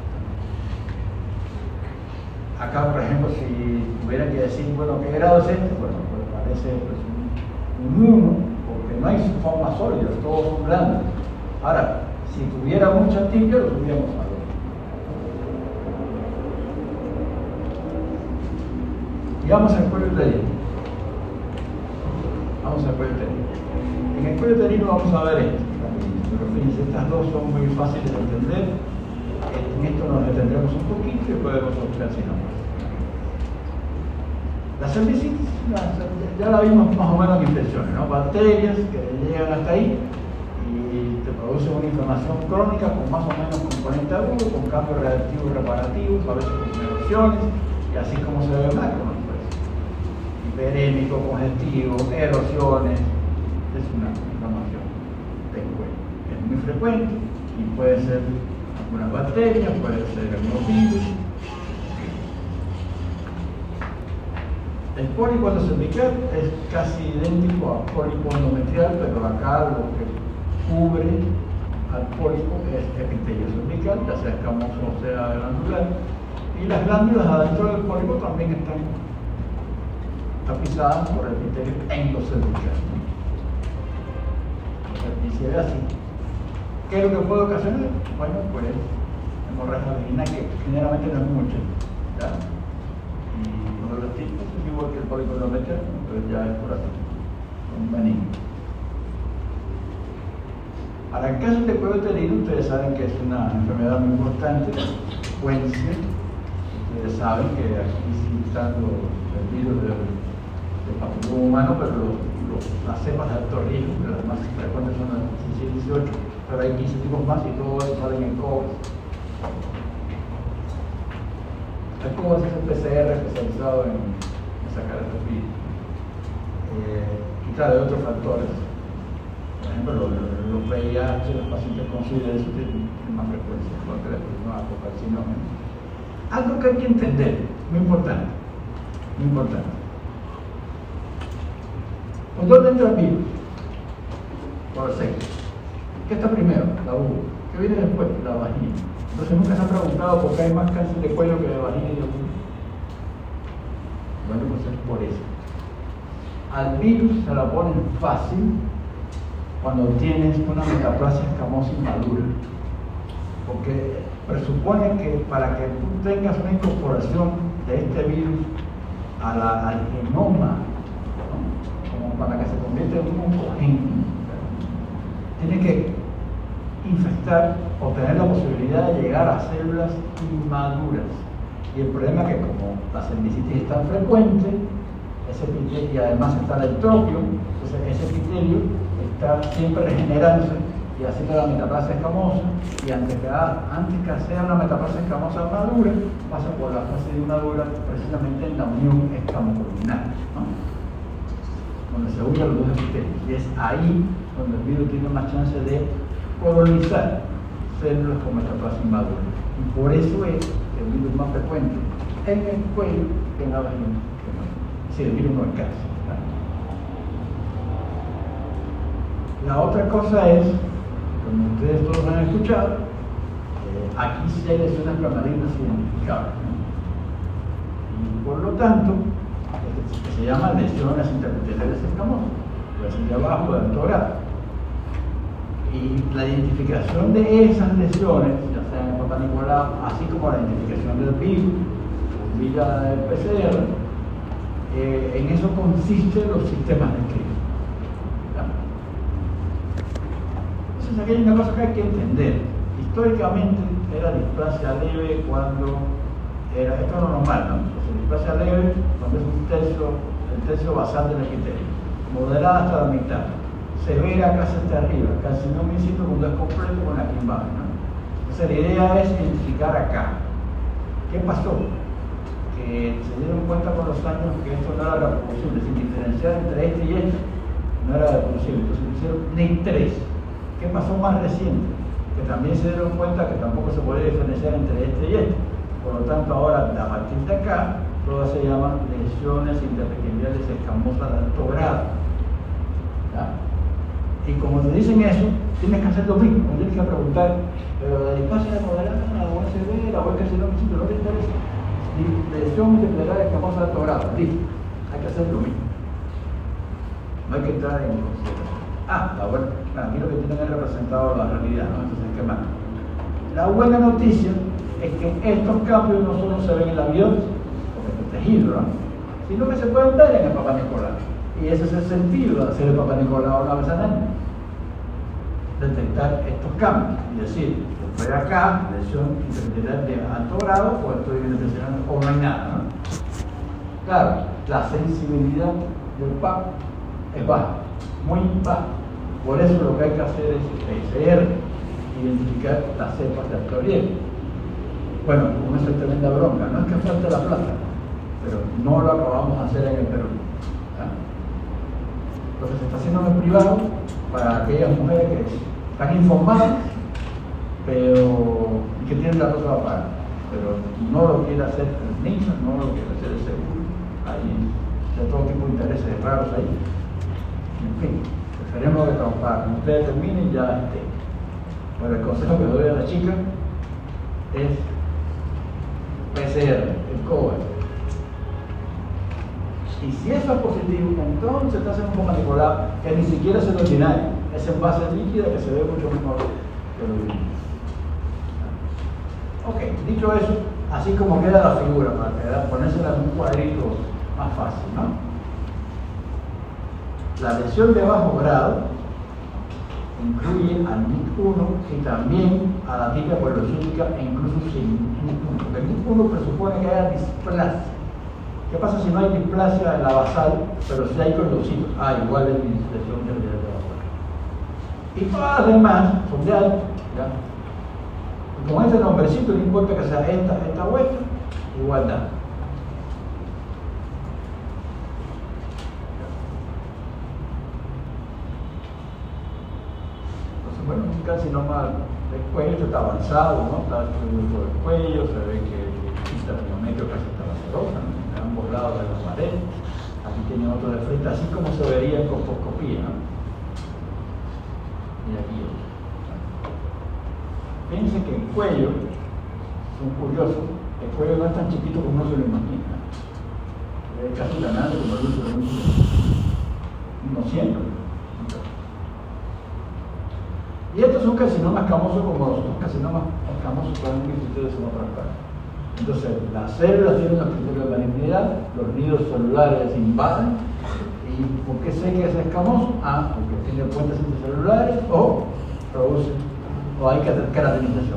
Speaker 1: Acá, por ejemplo, si tuviera que decir, bueno, ¿qué grado es este? Bueno, pues parece pues, un uno, porque no hay formas sólidas, todos son grandes. Ahora, si tuviera mucha tibia, lo tuviéramos a ver. Y vamos al cuello uterino. Vamos al cuello uterino. En el cuello uterino vamos a ver esto. Pero fíjense, estas dos son muy fáciles de entender. En esto nos detendremos un poquito y después vemos otros carcinomas. La cervicitis ya la vimos más o menos en infecciones, ¿no? Bacterias que llegan hasta ahí y te producen una inflamación crónica con más o menos componente agudo, con cambios reactivos y reparativos, a veces con erosiones, y así como se ve más, ¿no? Pues, hiperémico, congestivo, erosiones, es una inflamación del cuello. Es muy frecuente y puede ser algunas bacterias, puede ser algunos virus. El pólipo endocervical es casi idéntico a pólipo endometrial, pero acá lo que cubre al pólipo es epitelio cervical, ya sea escamoso o sea glandular, y las glándulas adentro del pólipo también están tapizadas por el epitelio endocervical. Y se ve así. ¿Qué es lo que puede ocasionar? Bueno, pues hemorragia vaginal, que generalmente no es mucho, ¿ya? Y uno de los tipo, es igual que el policolometa, pero ya es por aquí, un benigno. Ahora, el cáncer de cuello uterino, ustedes saben que es una enfermedad muy importante, frecuencia. Ustedes saben que aquí sí están los, el virus del, del papiloma humano, pero los, los, las cepas de alto riesgo, que las más frecuentes son las dieciséis y dieciocho, pero hay quince tipos más y todos salen en COVAX. El COVAX es el P C R especializado en, en sacar estos virus. Eh, y claro, hay otros factores. Por ejemplo, los, los V I H, los pacientes con SIDA, eso tienen más frecuencia, porque después no hay carcinoma. Algo que hay que entender, muy importante, muy importante. ¿Por dónde entra el virus? Por el sexo. ¿Qué está primero? La uva. ¿Qué viene después? La vagina. Entonces nunca se han preguntado por qué hay más cáncer de cuello que de vagina y de uva. Bueno, pues es por eso. Al virus se la ponen fácil cuando tienes una metaplasia escamosa inmadura, porque presupone que para que tú tengas una incorporación de este virus a la, al genoma, ¿no? Como para que se convierta en un oncogen, tiene que infectar o tener la posibilidad de llegar a células inmaduras. Y el problema es que como la cervicitis es tan frecuente, ese epitelio, y además está el entropio, entonces ese epitelio está siempre regenerándose y haciendo la metaplasia escamosa, y antes que, antes que sea una metaplasia escamosa madura, pasa por la fase de una dura precisamente en la unión escamocolumnar, ¿no? Donde se unen los dos epitelios, y es ahí donde el virus tiene más chance de colonizar células con metaplasia inmadura, y por eso es que el virus es más frecuente en el cuello que en la vagina. Si el virus no es cáncer. La otra cosa es, como ustedes todos han escuchado, eh, aquí sí hay lesiones premarignas identificables, ¿no? Y por lo tanto, eh, que se llaman lesiones interepiteliales escamosas, puede ser de abajo, de alto grado. Y la identificación de esas lesiones, ya sea en el Papa Nicolau, así como la identificación del virus, vía del P C R, eh, en eso consisten los sistemas de escrito. Entonces aquí hay una cosa que hay que entender. Históricamente era displasia leve cuando era, esto es lo normal, ¿no? Entonces, displasia leve cuando es un tercio, el tercio basal del epitelio, moderada hasta la mitad, severa casi hasta arriba, casi no me siento cuando es completo con la quimbada, ¿no? Entonces la idea es identificar acá. ¿Qué pasó? Que se dieron cuenta con los años que esto no era reproducible, sin diferenciar entre este y este, no era reproducible, entonces hicieron N I C tres. ¿Qué pasó más reciente? Que también se dieron cuenta que tampoco se puede diferenciar entre este y este. Por lo tanto, ahora, a partir de acá, todas se llaman lesiones interepiteliales escamosas de alto grado. ¿Ya? Y como te dicen eso, tienes que hacer lo mismo. No tienes que preguntar, pero la displasia de moderada, o S B, la o que si no, no te interesa. Lesión interepitelial escamosa de alto grado. Listo. Hay que hacer lo mismo. No hay que entrar en consideración. Ah, la buena, aquí lo que tienen es representado la realidad, ¿no? Entonces, ¿qué más? La buena noticia es que estos cambios no solo se ven en la biopsia, porque es tejido, ¿no? Sino que se pueden ver en el Papa Nicolau. Y ese es el sentido de hacer el Papa Nicolau una vez al año. Detectar estos cambios y decir, estoy acá, lesión interepitelial de alto grado, o estoy en depresión o no hay nada, ¿no? Claro, la sensibilidad del P A P es baja, muy baja. Por eso lo que hay que hacer es P C R, identificar las cepas de alto riesgo. Bueno, con eso es tremenda bronca, no es que falte la plata, pero no lo acabamos de hacer en el Perú. ¿Ya? Entonces se está haciendo en el privado para aquellas mujeres que están informadas, pero y que tienen la cosa para pagar, pero no lo quiere hacer el N I C, no lo quiere hacer el seguro, hay de todo tipo de intereses raros ahí. En fin, esperemos que para que ustedes terminen ya esté. Bueno, el consejo que doy a la chica es P C R, el COVAX. Y si eso es positivo, entonces estás en un Papa Nicolau que ni siquiera es el ordinario, es en base líquida que se ve mucho mejor que lo mismo. Ok, dicho eso, así como queda la figura, para quedar, ponérsela en un cuadrito más fácil, ¿no? La lesión de bajo grado incluye al N I C uno y también a la tibia poliocítica e incluso sin N I C uno, porque el N I C uno presupone que haya displasia. ¿Qué pasa si no hay displasia en la basal, pero si hay condrocitos? Ah, igual es lesión de basal. Y todas las demás son de alto, ¿ya? Y con este nombrecito, no importa que sea esta, esta o esta, igual da. Entonces, bueno, un carcinoma del cuello está avanzado, ¿no? Está estudiando todo el cuello, se ve que el termometrio casi está vacerosa, ¿no? De ambos lados de la pared. Aquí tiene otro de frente, así como se vería en colposcopía, ¿no? Y aquí otro. Fíjense que el cuello, son curiosos, el cuello no es tan chiquito como uno se lo imagina. Es casi tan grande como el uso de un no siempre. Y estos son carcinomas escamosos como los otros carcinomas escamosos que han visto ustedes en otras partes. Entonces, las células tienen un criterio de malignidad, los nidos celulares invaden. ¿Y por qué sé que es escamoso? Ah, porque tiene puentes intercelulares o produce, o hay queratinización.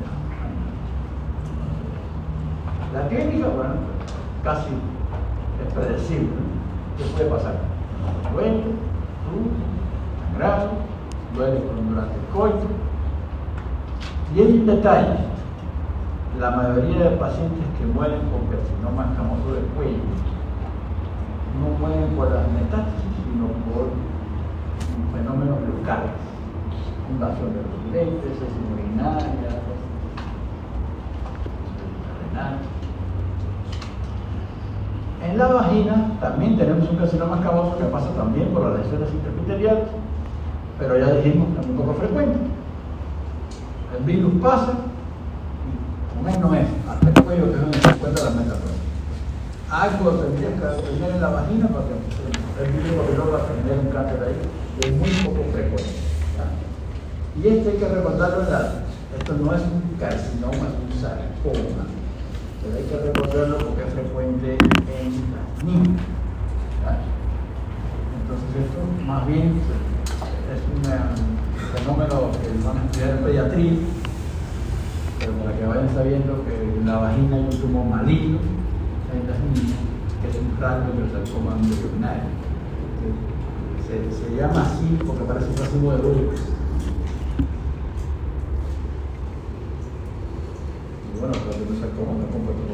Speaker 1: La clínica, bueno, casi es predecible, ¿no? ¿Qué puede pasar? Duele, sangrado, duele durante el coito. Y en detalle, la mayoría de pacientes que mueren con carcinoma escamoso del cuello no mueren por las metástasis, sino por fenómenos locales, invasión de los lentes, heces urinarias, renal. En la vagina también tenemos un carcinoma escamoso que pasa también por las lesiones intraepiteliales, pero ya dijimos que es muy poco frecuente. El virus pasa y con él no es, hasta el cuello que es donde se encuentra la metástasis. Algo tendría que tener en la vagina para que el virus papiloma tener un cáncer ahí, que es muy poco frecuente, ¿ya? Y este hay que recordarlo en la, esto no es un carcinoma, es un sarcoma, pero hay que recordarlo porque es frecuente en las niñas, ¿ya? Entonces esto más bien es un fenómeno que van a estudiar en pediatría, pero para que vayan sabiendo que en la vagina hay un tumor maligno en las niñas, que es un rasgo del sarcoma embrionario. Se, se llama así porque parece un racimo de dulces. Y bueno, pero el sarcoma no compuesto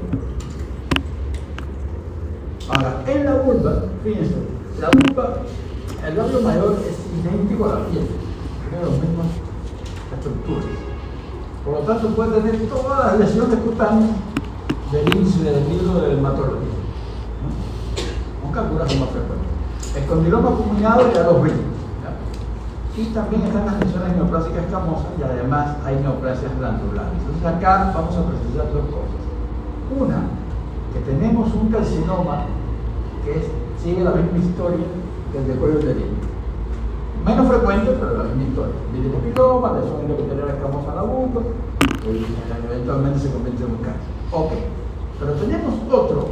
Speaker 1: por. Ahora, en la vulva, fíjense, la vulva, el labio mayor es idéntico a la piel, tiene las mismas estructuras. Por lo tanto, puede tener todas las lesiones cutáneas del índice del libro de dermatología, ¿no? Aunque algunas son más frecuentes. El condiloma acuminado ya los vimos, ¿ya? Y también están las lesiones neoplásicas escamosas y además hay neoplasias glandulares. Entonces acá vamos a precisar dos cosas. Una, que tenemos un carcinoma que es, sigue la misma historia que el de cuello uterino. Menos frecuente, pero la misma historia. Vitiligo, lesión intraepitelial escamosa a la vulva, y eventualmente se convierte en un cáncer. Ok, pero tenemos otro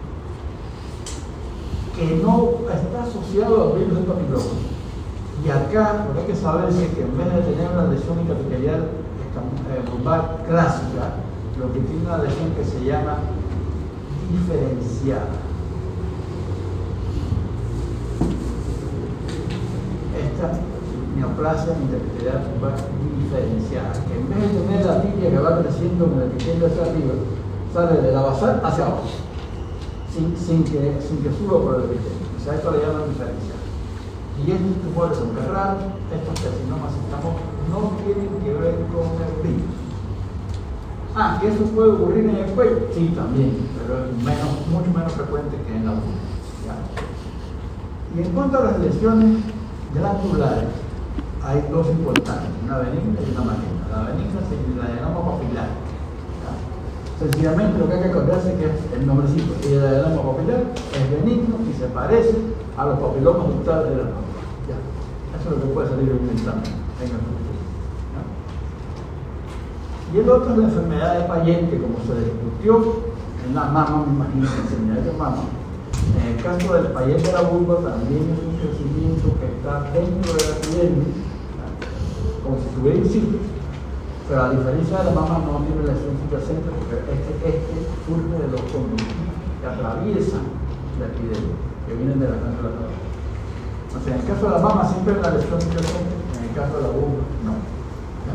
Speaker 1: que no está asociado al virus del papiloma. Y acá lo que hay que saber es que en vez de tener una lesión intraepitelial vulvar clásica, lo que tiene una lesión que se llama diferenciada. Esta neoplasia intraepitelial vulvar diferenciada, que en vez de tener la tibia que va creciendo con el epitelio hacia arriba, sale de la basal hacia abajo, sin, sin, que, sin que suba por el epitelio. O sea, esto le llaman diferencial. Y estos tumores son muy raros, estos carcinomas escamosos no tienen que ver con el virus. Ah, ¿que eso puede ocurrir en el cuello? Sí, también, pero es menos, mucho menos frecuente que en la vulva. Y en cuanto a las lesiones glandulares, hay dos importantes, una benigna y una maligna. La benigna es el adenoma papilar. Sencillamente lo que hay que acordarse es que el nombrecito y el adenoma papilar es benigno y se parece a los papilomas ductales de la mama. Ya. Eso es lo que puede salir en un examen en el futuro. ¿Ya? Y el otro es la enfermedad de Payet, que como se discutió en la mama, me imagino, en enfermedad de mama, En el caso del payés de la vulva también es un crecimiento que está dentro de la epidemia, como si estuviera in situ, pero a diferencia de la mama no tiene lesión subyacente porque este, este surge de los conductos que atraviesan la epidemia, que vienen de la glándula carótida. O sea, en el caso de la mama siempre la lesión subyacente, en el caso de la vulva no. ¿Ya?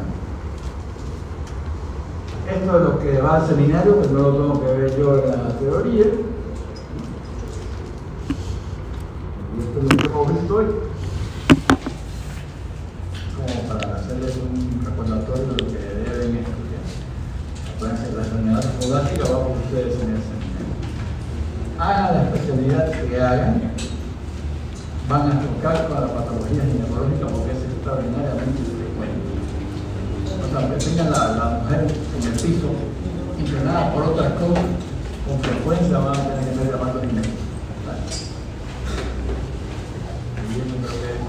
Speaker 1: Esto es lo que va al seminario, que no lo tengo que ver yo en la teoría. Y esto es lo que hemos visto hoy, como para hacerles un recordatorio de lo que deben estudiar. Pueden ser la enfermedad fogática, va por ustedes en el seminario. Hagan la especialidad que hagan, van a tocar con la patología ginecológica porque es extraordinariamente frecuente. O sea, que tengan la, la mujer en el piso internada por otras cosas, con frecuencia van a tener que estar llamando a ginecología. Y eso creo que